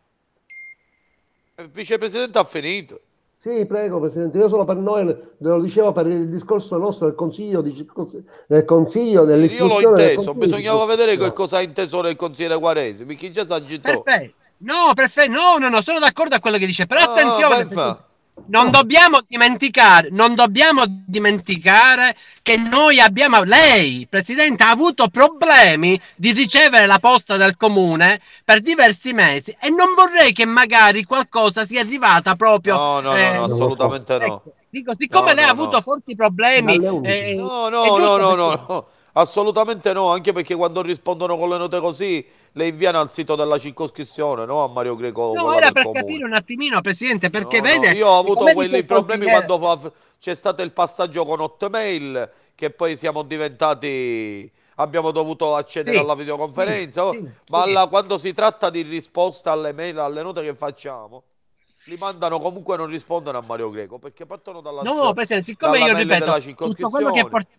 Speaker 9: Il vicepresidente ha finito.
Speaker 1: Sì, prego, Presidente. Io sono per noi, lo dicevo per il discorso nostro del Consiglio, di, circos- del Consiglio
Speaker 9: Io l'ho
Speaker 1: dell'istruzione. del
Speaker 9: inteso,
Speaker 1: Consiglio di
Speaker 9: bisognava vedere che
Speaker 1: circoscrizione.
Speaker 9: cosa ha inteso il consigliere Guaresi. Michi già s'agitò.
Speaker 4: Perfetto. No, perfetto. No, no, no, sono d'accordo a quello che dice. Però
Speaker 9: Ah,
Speaker 4: attenzione,
Speaker 9: ben fa.
Speaker 4: Presidente, non dobbiamo dimenticare, non dobbiamo dimenticare che noi abbiamo, lei, Presidente, ha avuto problemi di ricevere la posta del comune per diversi mesi e non vorrei che magari qualcosa sia arrivata proprio.
Speaker 9: No, no, no,
Speaker 4: eh,
Speaker 9: no, assolutamente no.
Speaker 4: ecco, dico, siccome
Speaker 9: No,
Speaker 4: lei ha
Speaker 9: no,
Speaker 4: avuto
Speaker 9: no.
Speaker 4: forti problemi,
Speaker 1: Dalle undici.
Speaker 4: eh,
Speaker 9: No,
Speaker 4: è
Speaker 9: no, no,
Speaker 4: giusto,
Speaker 9: no, no,
Speaker 4: Presidente.
Speaker 9: no. Assolutamente no, anche perché quando rispondono con le note così le inviano al sito della circoscrizione, no a Mario Greco,
Speaker 4: No,
Speaker 9: quella
Speaker 4: era
Speaker 9: del
Speaker 4: per
Speaker 9: comune.
Speaker 4: capire un attimino, Presidente, perché
Speaker 9: No, no,
Speaker 4: vede,
Speaker 9: io ho avuto
Speaker 4: come
Speaker 9: quelli
Speaker 4: dice il
Speaker 9: problemi
Speaker 4: consigliere-
Speaker 9: quando fa- c'è stato il passaggio con Hotmail, che poi siamo diventati, abbiamo dovuto accedere
Speaker 4: Sì,
Speaker 9: alla videoconferenza,
Speaker 4: sì,
Speaker 9: oh,
Speaker 4: sì,
Speaker 9: ma
Speaker 4: sì.
Speaker 9: alla- quando si tratta di risposta alle mail, alle note che facciamo, li mandano comunque, non rispondono a Mario Greco, perché partono dalla,
Speaker 4: No, Presidente, siccome
Speaker 9: dalla
Speaker 4: io
Speaker 9: mail
Speaker 4: ripeto,
Speaker 9: della
Speaker 4: tutto quello che
Speaker 9: circoscrizione.
Speaker 4: port-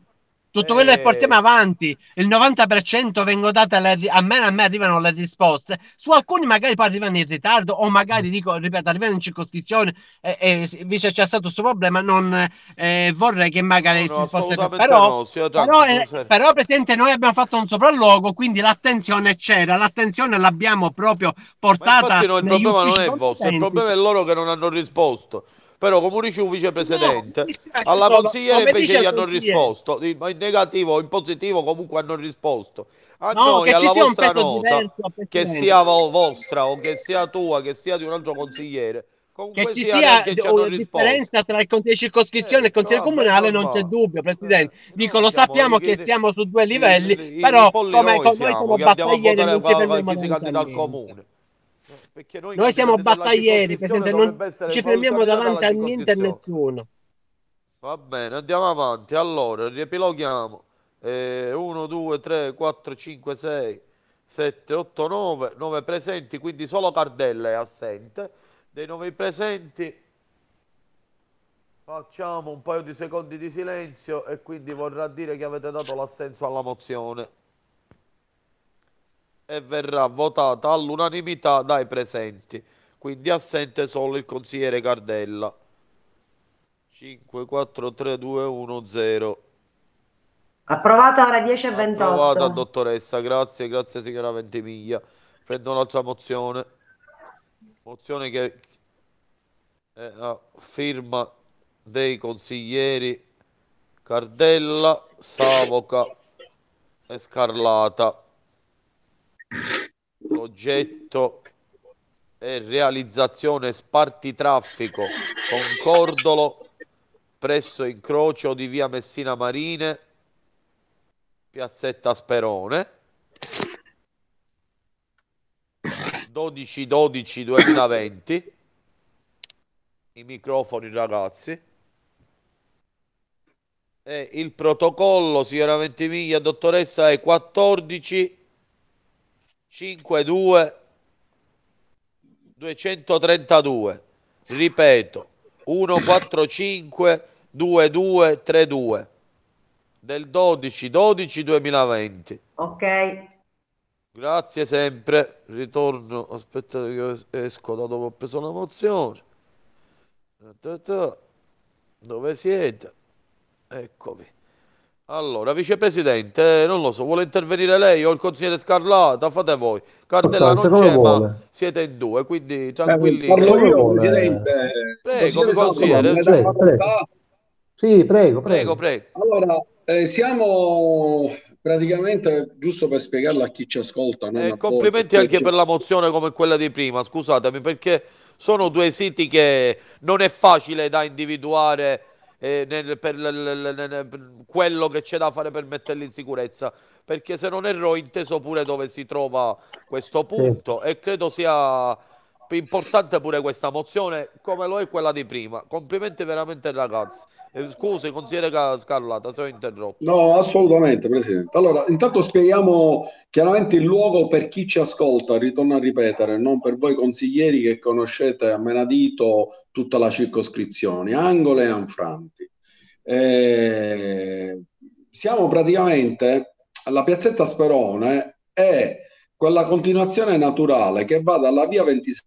Speaker 4: tutto quello che portiamo
Speaker 9: Eh,
Speaker 4: avanti, il novanta per cento vengono date le, a me, a me arrivano le risposte, su alcuni magari poi arrivano in ritardo o magari dico, ripeto, arrivano in circoscrizione e, e vice c'è stato questo problema, non eh, vorrei che
Speaker 9: no,
Speaker 4: magari
Speaker 9: no,
Speaker 4: si fosse
Speaker 9: assolutamente
Speaker 4: però,
Speaker 9: no, sia
Speaker 4: però,
Speaker 9: tranquillo.
Speaker 4: eh, però Presidente, noi abbiamo fatto un sopralluogo, quindi l'attenzione c'era, l'attenzione l'abbiamo proprio
Speaker 9: Ma
Speaker 4: portata
Speaker 9: infatti no, il
Speaker 4: negli
Speaker 9: problema non
Speaker 4: uffici
Speaker 9: è vostro, il
Speaker 4: competenti.
Speaker 9: problema è loro che non hanno risposto. Però come dice un
Speaker 4: No, mi
Speaker 9: vicepresidente,
Speaker 4: dispiace
Speaker 9: alla
Speaker 4: solo,
Speaker 9: consigliere
Speaker 4: come
Speaker 9: invece
Speaker 4: dice
Speaker 9: gli
Speaker 4: il
Speaker 9: hanno
Speaker 4: consigliere,
Speaker 9: risposto, in negativo o in positivo comunque hanno risposto. A
Speaker 4: no,
Speaker 9: noi,
Speaker 4: che ci
Speaker 9: alla
Speaker 4: sia un
Speaker 9: vostra
Speaker 4: peso
Speaker 9: nota,
Speaker 4: diverso,
Speaker 9: che
Speaker 4: Presidente.
Speaker 9: sia vo- vostra o che sia tua, che sia di un altro consigliere,
Speaker 4: Che
Speaker 9: comunque
Speaker 4: ci
Speaker 9: sia
Speaker 4: sia
Speaker 9: neanche
Speaker 4: d-
Speaker 9: ci hanno
Speaker 4: una
Speaker 9: risposto.
Speaker 4: differenza tra il consiglio di circoscrizione e il
Speaker 9: Ecco,
Speaker 4: consiglio
Speaker 9: vabbè, è
Speaker 4: comunale non c'è
Speaker 9: normale.
Speaker 4: dubbio,
Speaker 9: Eh,
Speaker 4: Presidente. Dico,
Speaker 9: noi
Speaker 4: lo
Speaker 9: siamo i,
Speaker 4: sappiamo che
Speaker 9: i-
Speaker 4: siamo su due
Speaker 9: i-
Speaker 4: livelli,
Speaker 9: i- i
Speaker 4: però
Speaker 9: polli
Speaker 4: come,
Speaker 9: noi
Speaker 4: co- noi
Speaker 9: siamo,
Speaker 4: siamo
Speaker 9: che andiamo a
Speaker 4: battaglieri e
Speaker 9: votare
Speaker 4: non ci
Speaker 9: qua-
Speaker 4: fermiamo
Speaker 9: chi si candida al
Speaker 4: davanti a niente.
Speaker 9: comune. Eh, Perché noi
Speaker 4: Noi siamo
Speaker 9: candidati della
Speaker 4: battaglieri,
Speaker 9: circoscrizione
Speaker 4: Presidente, non
Speaker 9: dovrebbe essere
Speaker 4: ci
Speaker 9: solo il
Speaker 4: fermiamo
Speaker 9: candidato
Speaker 4: davanti
Speaker 9: alla
Speaker 4: a niente e
Speaker 9: circoscrizione.
Speaker 4: nessuno.
Speaker 9: Va bene, andiamo avanti. Allora, riepiloghiamo. uno, due, tre, quattro, cinque, sei, sette, otto, nove. nove presenti, quindi solo Cardella è assente. Dei nove presenti facciamo un paio di secondi di silenzio e quindi vorrà dire che avete dato l'assenso alla mozione e verrà votata all'unanimità dai presenti. Quindi assente solo il consigliere Cardella. cinque, quattro, tre, due, uno, zero.
Speaker 3: Approvato ora dieci e
Speaker 9: Approvata,
Speaker 3: ventotto.
Speaker 9: dottoressa. Grazie, grazie signora Ventimiglia. Prendo un'altra mozione. Mozione che è a firma dei consiglieri Cardella, Savoca e Scarlata. L'oggetto è realizzazione spartitraffico concordolo presso incrocio di via Messina Marine, piazzetta Sperone. dodici dodici duemilaventi. I microfoni, ragazzi. E il protocollo, signora Ventimiglia, dottoressa, è quattordici cinquantadue duecentotrentadue. Ripeto, centoquarantacinque ventidue del dodici dodici duemilaventi.
Speaker 3: Ok.
Speaker 9: Grazie sempre. Ritorno. Aspettate che esco da dove ho preso la mozione. Dove siete? Eccovi. Allora, vicepresidente, non lo so, vuole intervenire lei o il consigliere Scarlata? Fate voi. Cardella non
Speaker 1: come
Speaker 9: c'è, ma
Speaker 1: vuole.
Speaker 9: siete in due, quindi
Speaker 2: Eh,
Speaker 9: tranquilli.
Speaker 2: parlo
Speaker 1: Come
Speaker 2: io,
Speaker 1: vuole.
Speaker 2: Presidente.
Speaker 9: Prego,
Speaker 2: Consigliere
Speaker 9: mi
Speaker 2: Salvo, me
Speaker 9: consigliere.
Speaker 2: ne dà
Speaker 1: Prego,
Speaker 2: la
Speaker 1: prego.
Speaker 2: volontà?
Speaker 1: Sì, prego,
Speaker 9: Prego,
Speaker 1: prego.
Speaker 9: prego.
Speaker 2: Allora, eh, siamo praticamente, giusto per spiegarlo a chi ci ascolta, non
Speaker 9: E
Speaker 2: a voi,
Speaker 9: complimenti
Speaker 2: perché
Speaker 9: anche
Speaker 2: ci-
Speaker 9: per la mozione come quella di prima, scusatemi, perché sono due siti che non è facile da individuare eh, nel- per l- l- l- per quello che c'è da fare per metterli in sicurezza, perché se non erro ho inteso pure dove si trova questo
Speaker 1: Sì.
Speaker 9: punto e credo sia importante pure questa mozione come lo è quella di prima. Complimenti veramente ragazzi. Eh, scusi, consigliere Ca- Scarlata, se ho interrotto.
Speaker 2: No, assolutamente, Presidente. Allora, intanto spieghiamo chiaramente il luogo per chi ci ascolta, ritorno a ripetere, non per voi consiglieri che conoscete a menadito tutta la circoscrizione, Angole e Anfranti. Eh, siamo praticamente alla piazzetta Sperone e quella continuazione naturale che va dalla via ventisei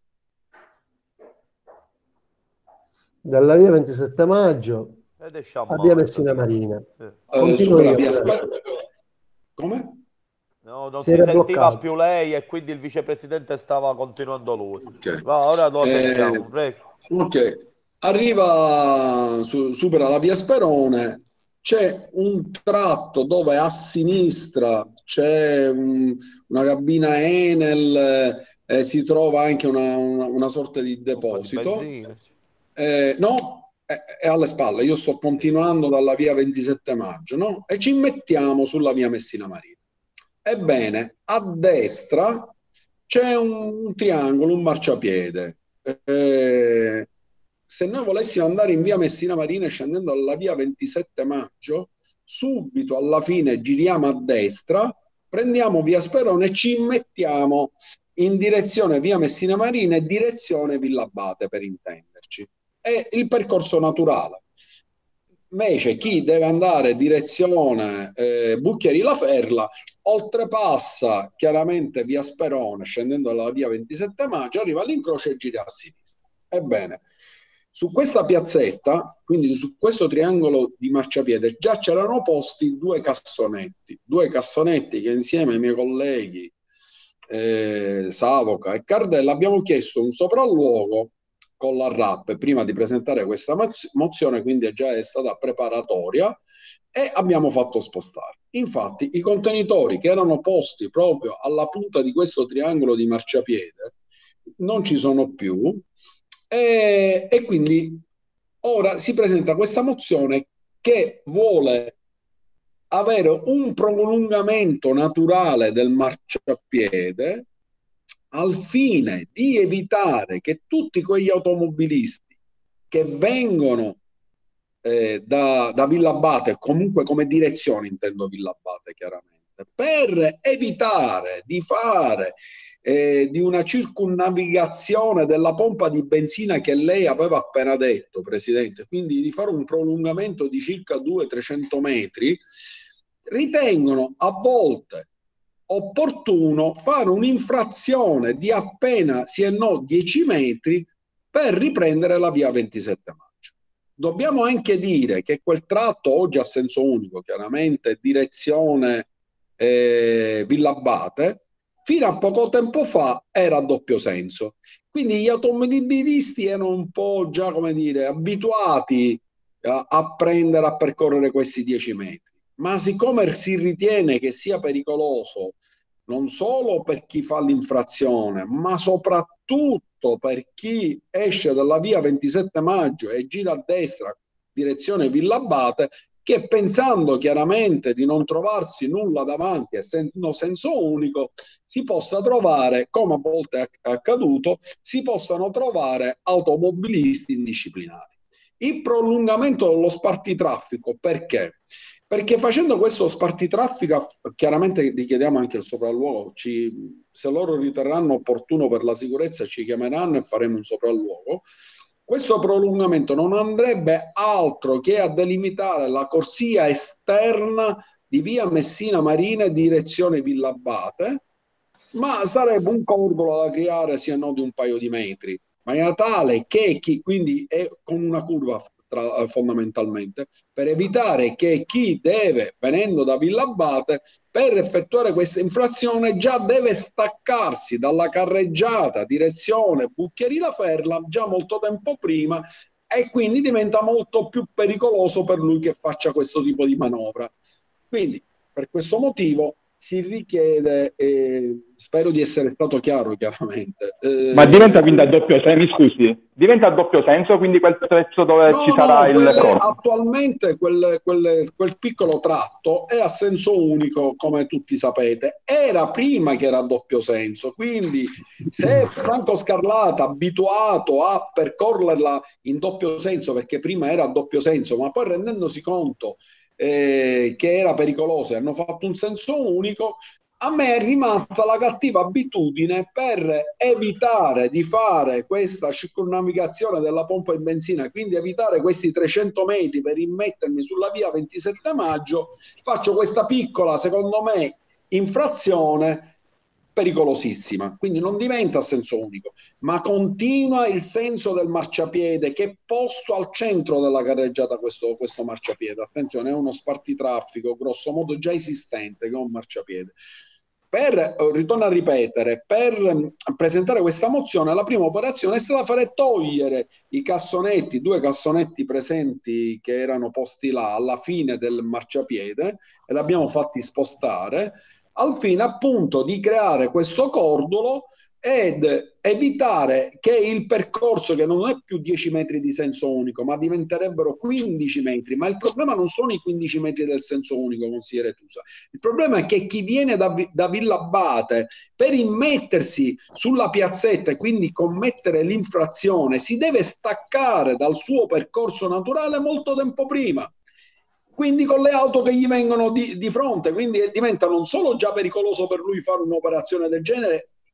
Speaker 1: Dalla via ventisette maggio
Speaker 9: Ed è
Speaker 1: a via
Speaker 9: sciammato.
Speaker 1: Messina Marina.
Speaker 9: Eh.
Speaker 2: eh,
Speaker 1: Continuo
Speaker 2: supera
Speaker 1: io.
Speaker 2: via
Speaker 1: prego.
Speaker 2: Sperone. Come?
Speaker 9: No, non
Speaker 1: Si
Speaker 9: si
Speaker 1: era
Speaker 9: sentiva
Speaker 1: bloccato.
Speaker 9: più lei e quindi il vicepresidente stava continuando lui.
Speaker 2: Ok.
Speaker 9: Va, ora lo
Speaker 2: Eh,
Speaker 9: sentiamo, prego.
Speaker 2: ok, arriva, su- supera la via Sperone, c'è un tratto dove a sinistra c'è un- una cabina Enel, eh, si trova anche una, una- una sorta di
Speaker 9: Un po' di
Speaker 2: deposito.
Speaker 9: benzina.
Speaker 2: Eh, no, è, è alle spalle, io sto continuando dalla via ventisette maggio, no? E ci mettiamo sulla via Messina Marina. Ebbene, a destra c'è un, un triangolo, un marciapiede. Eh, se noi volessimo andare in via Messina Marina scendendo dalla via ventisette maggio, subito alla fine giriamo a destra, prendiamo via Sperone e ci mettiamo in direzione via Messina Marina e direzione Villa Abate, per intenderci. È il percorso naturale. invece chi deve andare direzione eh, Bucchieri La Ferla oltrepassa chiaramente via Sperone, scendendo dalla via ventisette maggio, arriva all'incrocio e gira a sinistra. Ebbene, su questa piazzetta, quindi su questo triangolo di marciapiede, già c'erano posti due cassonetti, due cassonetti che insieme ai miei colleghi eh, Savoca e Cardella abbiamo chiesto un sopralluogo con la R A P prima di presentare questa mozione, quindi già è stata preparatoria, e abbiamo fatto spostare. Infatti i contenitori che erano posti proprio alla punta di questo triangolo di marciapiede non ci sono più, e, e quindi ora si presenta questa mozione che vuole avere un prolungamento naturale del marciapiede al fine di evitare che tutti quegli automobilisti che vengono eh, da, da Villa Abate, comunque come direzione intendo Villa Abate chiaramente, per evitare di fare eh, di una circunnavigazione della pompa di benzina che lei aveva appena detto, Presidente, quindi di fare un prolungamento di circa duecento trecento metri, ritengono a volte opportuno fare un'infrazione di appena sì e no dieci metri per riprendere la via ventisette maggio. Dobbiamo anche dire che quel tratto oggi a senso unico, chiaramente direzione eh, Villa Abate, fino a poco tempo fa era a doppio senso. Quindi gli automobilisti erano un po' già, come dire, abituati a, a prendere, a percorrere questi dieci metri. Ma siccome si ritiene che sia pericoloso non solo per chi fa l'infrazione, ma soprattutto per chi esce dalla via ventisette maggio e gira a destra direzione Villa Abate, che pensando chiaramente di non trovarsi nulla davanti, essendo senso unico, si possa trovare, come a volte è accaduto, si possano trovare automobilisti indisciplinati. Il prolungamento dello spartitraffico, perché? Perché facendo questo spartitraffico, chiaramente richiediamo anche il sopralluogo, ci, se loro riterranno opportuno per la sicurezza ci chiameranno e faremo un sopralluogo. Questo prolungamento non andrebbe altro che a delimitare la corsia esterna di via Messina Marina in direzione Villa Abate, ma sarebbe un cordolo da creare sia no di un paio di metri, ma in tale che chi, quindi è con una curva tra, fondamentalmente, per evitare che chi deve, venendo da Villa Abate, per effettuare questa infrazione già deve staccarsi dalla carreggiata direzione Bucchieri La Ferla già molto tempo prima, e quindi diventa molto più pericoloso per lui che faccia questo tipo di manovra. Quindi per questo motivo si richiede, eh, spero di essere stato chiaro chiaramente. Eh,
Speaker 7: Ma diventa quindi a doppio senso, mi scusi, diventa a doppio senso quindi quel pezzo dove
Speaker 2: no,
Speaker 7: ci sarà
Speaker 2: no,
Speaker 7: il
Speaker 2: quelle,
Speaker 7: corso?
Speaker 2: attualmente quel, quel, quel piccolo tratto è a senso unico, come tutti sapete, era prima che era a doppio senso, quindi se Franco Scarlata, abituato a percorrerla in doppio senso, perché prima era a doppio senso, ma poi rendendosi conto Eh, che era pericoloso e hanno fatto un senso unico, a me è rimasta la cattiva abitudine, per evitare di fare questa circunnavigazione della pompa di benzina, quindi evitare questi trecento metri per immettermi sulla via ventisette maggio, faccio questa piccola, secondo me, infrazione pericolosissima. Quindi non diventa a senso unico, ma continua il senso del marciapiede, che è posto al centro della carreggiata questo, questo marciapiede. Attenzione, è uno spartitraffico grosso modo già esistente, che è un marciapiede. Per, ritorno a ripetere, per presentare questa mozione, la prima operazione è stata fare togliere i cassonetti, due cassonetti presenti che erano posti là alla fine del marciapiede, e li abbiamo fatti spostare al fine appunto di creare questo cordolo ed evitare che il percorso, che non è più dieci metri di senso unico, ma diventerebbero quindici metri. Ma il problema non sono i quindici metri del senso unico, consigliere Tusa. Il problema è che chi viene da, da Villa Abate per immettersi sulla piazzetta e quindi commettere l'infrazione si deve staccare dal suo percorso naturale molto tempo prima. Quindi con le auto che gli vengono di, di fronte, quindi diventa non solo già pericoloso per lui fare un'operazione del genere,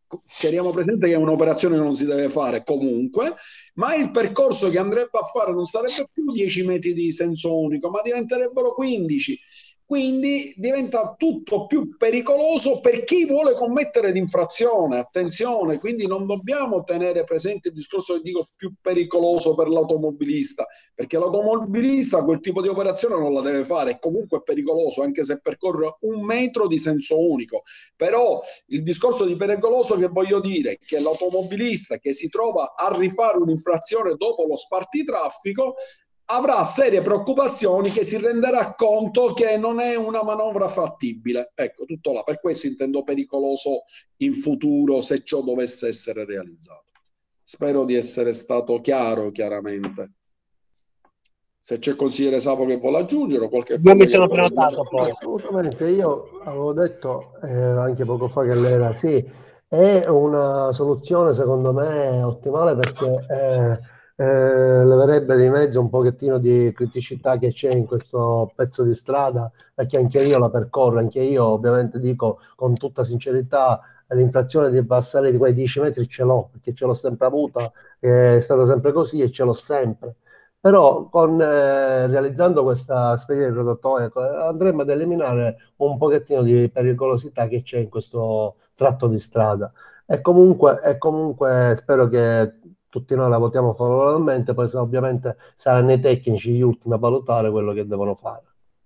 Speaker 2: teniamo presente che è un'operazione che non si deve fare comunque, ma il percorso che andrebbe a fare non sarebbe più dieci metri di senso unico, ma diventerebbero quindici. Quindi diventa tutto più pericoloso per chi vuole commettere l'infrazione. Attenzione, quindi non dobbiamo tenere presente il discorso che dico più pericoloso per l'automobilista, perché l'automobilista quel tipo di operazione non la deve fare, è comunque pericoloso, anche se percorre un metro di senso unico. Però il discorso di pericoloso che voglio dire è che l'automobilista che si trova a rifare un'infrazione dopo lo spartitraffico avrà serie preoccupazioni, che si renderà conto che non è una manovra fattibile. Ecco, tutto là. Per questo intendo pericoloso in futuro, se ciò dovesse essere realizzato. Spero di essere stato chiaro, chiaramente. Se c'è il consigliere Sapo che vuole aggiungere o qualche
Speaker 4: Io mi
Speaker 2: cosa
Speaker 4: sono
Speaker 2: che...
Speaker 4: prenotato poi.
Speaker 1: Assolutamente, io avevo detto eh, anche poco fa che lei era sì, è una soluzione secondo me ottimale, perché eh, eh, leverebbe di mezzo un pochettino di criticità che c'è in questo pezzo di strada, perché anche io la percorro, anche io ovviamente dico con tutta sincerità l'infrazione di passare di quei dieci metri ce l'ho, perché ce l'ho sempre avuta, è stata sempre così e ce l'ho sempre. Però con, eh, realizzando questa specie di rotatoria andremo ad eliminare un pochettino di pericolosità che c'è in questo tratto di strada. E comunque, e comunque spero che tutti noi la votiamo favorevolmente, poi se- ovviamente saranno i tecnici gli ultimi a valutare quello che devono fare.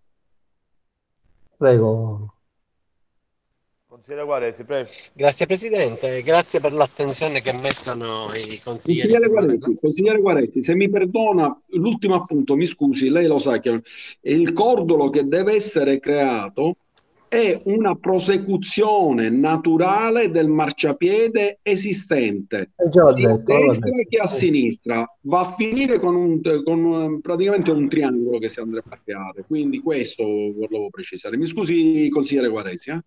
Speaker 1: Prego.
Speaker 9: Consigliere Guaresi, prego.
Speaker 4: Grazie Presidente, grazie per l'attenzione che mettono i consiglieri
Speaker 2: Consigliere
Speaker 4: prima
Speaker 2: Guaretti,
Speaker 4: della...
Speaker 2: consigliere Guaretti, se mi perdona, l'ultimo appunto, mi scusi, lei lo sa che il cordolo che deve essere creato è una prosecuzione naturale del marciapiede esistente,
Speaker 1: E già l'ho
Speaker 2: sia a
Speaker 1: detto, l'ho
Speaker 2: destra
Speaker 1: detto.
Speaker 2: che a sinistra. Va a finire con, un, con un- praticamente un triangolo che si andrebbe a creare. Quindi questo volevo precisare. Mi scusi, consigliere Guaresi, eh?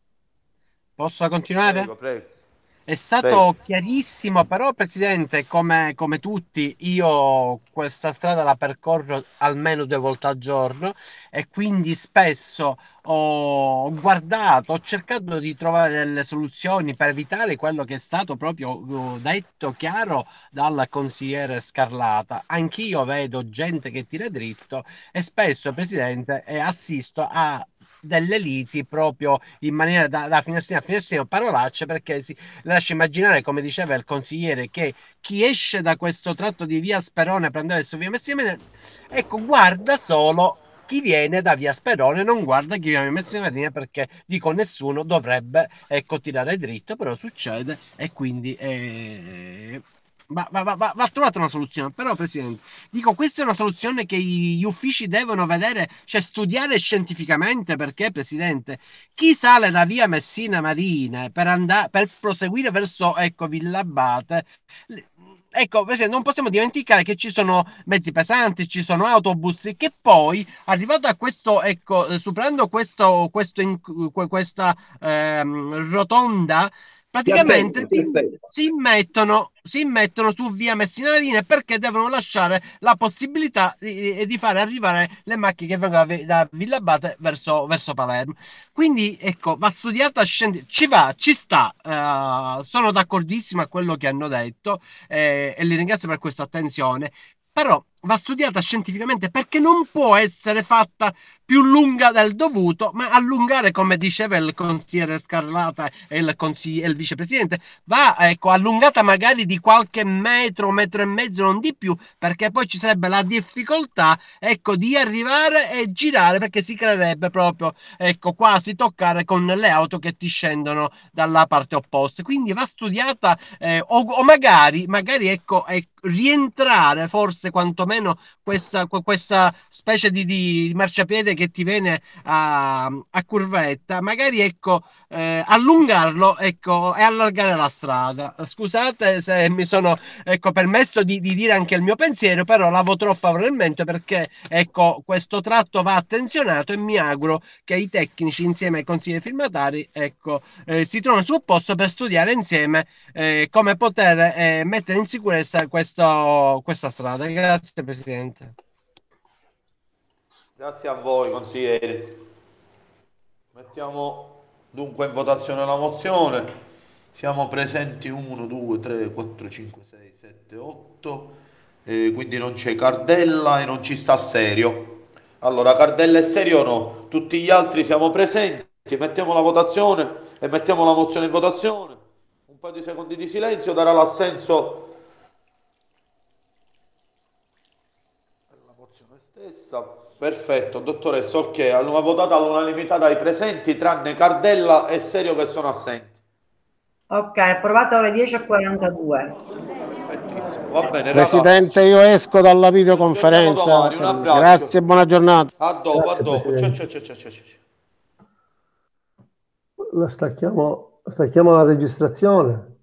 Speaker 4: Posso continuare?
Speaker 9: Prego, prego.
Speaker 4: È stato
Speaker 9: Prego.
Speaker 4: chiarissimo, però Presidente, come, come tutti, io questa strada la percorro almeno due volte al giorno e quindi spesso ho guardato, ho cercato di trovare delle soluzioni per evitare quello che è stato proprio uh, detto chiaro dal consigliere Scarlata. Anch'io vedo gente che tira dritto e spesso, Presidente, eh, assisto a delle liti proprio in maniera da, da finestrino a finestrino, parolacce, perché si lascia immaginare, come diceva il consigliere, che chi esce da questo tratto di via Sperone per andare su via Messina, ecco, guarda solo chi viene da via Sperone, non guarda chi viene da Messina, perché dico nessuno dovrebbe, ecco, tirare dritto, però succede e quindi eh, va, va, va, va, va trovata una soluzione. Però Presidente, dico, questa è una soluzione che gli uffici devono vedere, cioè studiare scientificamente, perché Presidente, chi sale da via Messina Marine per andare per proseguire verso, ecco, Villa Abate, ecco, per esempio, non possiamo dimenticare che ci sono mezzi pesanti, ci sono autobus che poi, arrivato a questo, ecco, eh, superando questo, questo in- que- questa ehm, rotonda, praticamente
Speaker 2: Piazzetta,
Speaker 4: si,
Speaker 2: piazzetta.
Speaker 4: si immettono, si immettono su via Messina Marina, perché devono lasciare la possibilità di, di fare arrivare le macchine che vengono da Vi- da Villa Abate verso, verso Palermo. Quindi ecco, va studiata scienti- ci va, ci sta, eh, sono d'accordissimo a quello che hanno detto, eh, e li ringrazio per questa attenzione, però va studiata scientificamente, perché non può essere fatta più lunga del dovuto, ma allungare, come diceva il consigliere Scarlata e il, consigli- e il vicepresidente, va, ecco, allungata magari di qualche metro, metro e mezzo, non di più, perché poi ci sarebbe la difficoltà, ecco, di arrivare e girare, perché si creerebbe proprio, ecco, quasi toccare con le auto che ti scendono dalla parte opposta. Quindi va studiata, eh, o, o magari, magari ecco, eh, rientrare forse quantomeno questa, questa specie di, di marciapiede che ti viene a, a curvetta, magari ecco, eh, allungarlo, ecco, e allargare la strada. Scusate se mi sono, ecco, permesso di, di dire anche il mio pensiero, però la voterò favorevolmente, perché ecco, questo tratto va attenzionato e mi auguro che i tecnici, insieme ai consiglieri firmatari, ecco, eh, si trovino sul posto per studiare insieme, eh, come poter, eh, mettere in sicurezza questo, questa strada. Grazie Presidente.
Speaker 9: Grazie a voi, consiglieri. Mettiamo dunque in votazione la mozione. Siamo presenti uno, due, tre, quattro, cinque, sei, sette, otto, eh, quindi non c'è Cardella e non ci sta Serio. Allora, Cardella e Serio no, tutti gli altri siamo presenti, mettiamo la votazione e mettiamo la mozione in votazione. Un paio di secondi di silenzio darà l'assenso alla mozione stessa. Perfetto, dottoressa, ok, hanno votato all'unanimità dai presenti, tranne Cardella e Serio che sono assenti.
Speaker 3: Ok, approvato alle dieci e quarantadue.
Speaker 9: Perfettissimo, va bene,
Speaker 6: Presidente, io esco dalla videoconferenza.
Speaker 9: Domani, un abbraccio.
Speaker 6: Grazie e buona giornata.
Speaker 9: A dopo,
Speaker 1: Grazie,
Speaker 9: a dopo. Ciao,
Speaker 1: Presidente.
Speaker 9: ciao, ciao, ciao, ciao, ciao.
Speaker 1: La stacchiamo, stacchiamo la registrazione.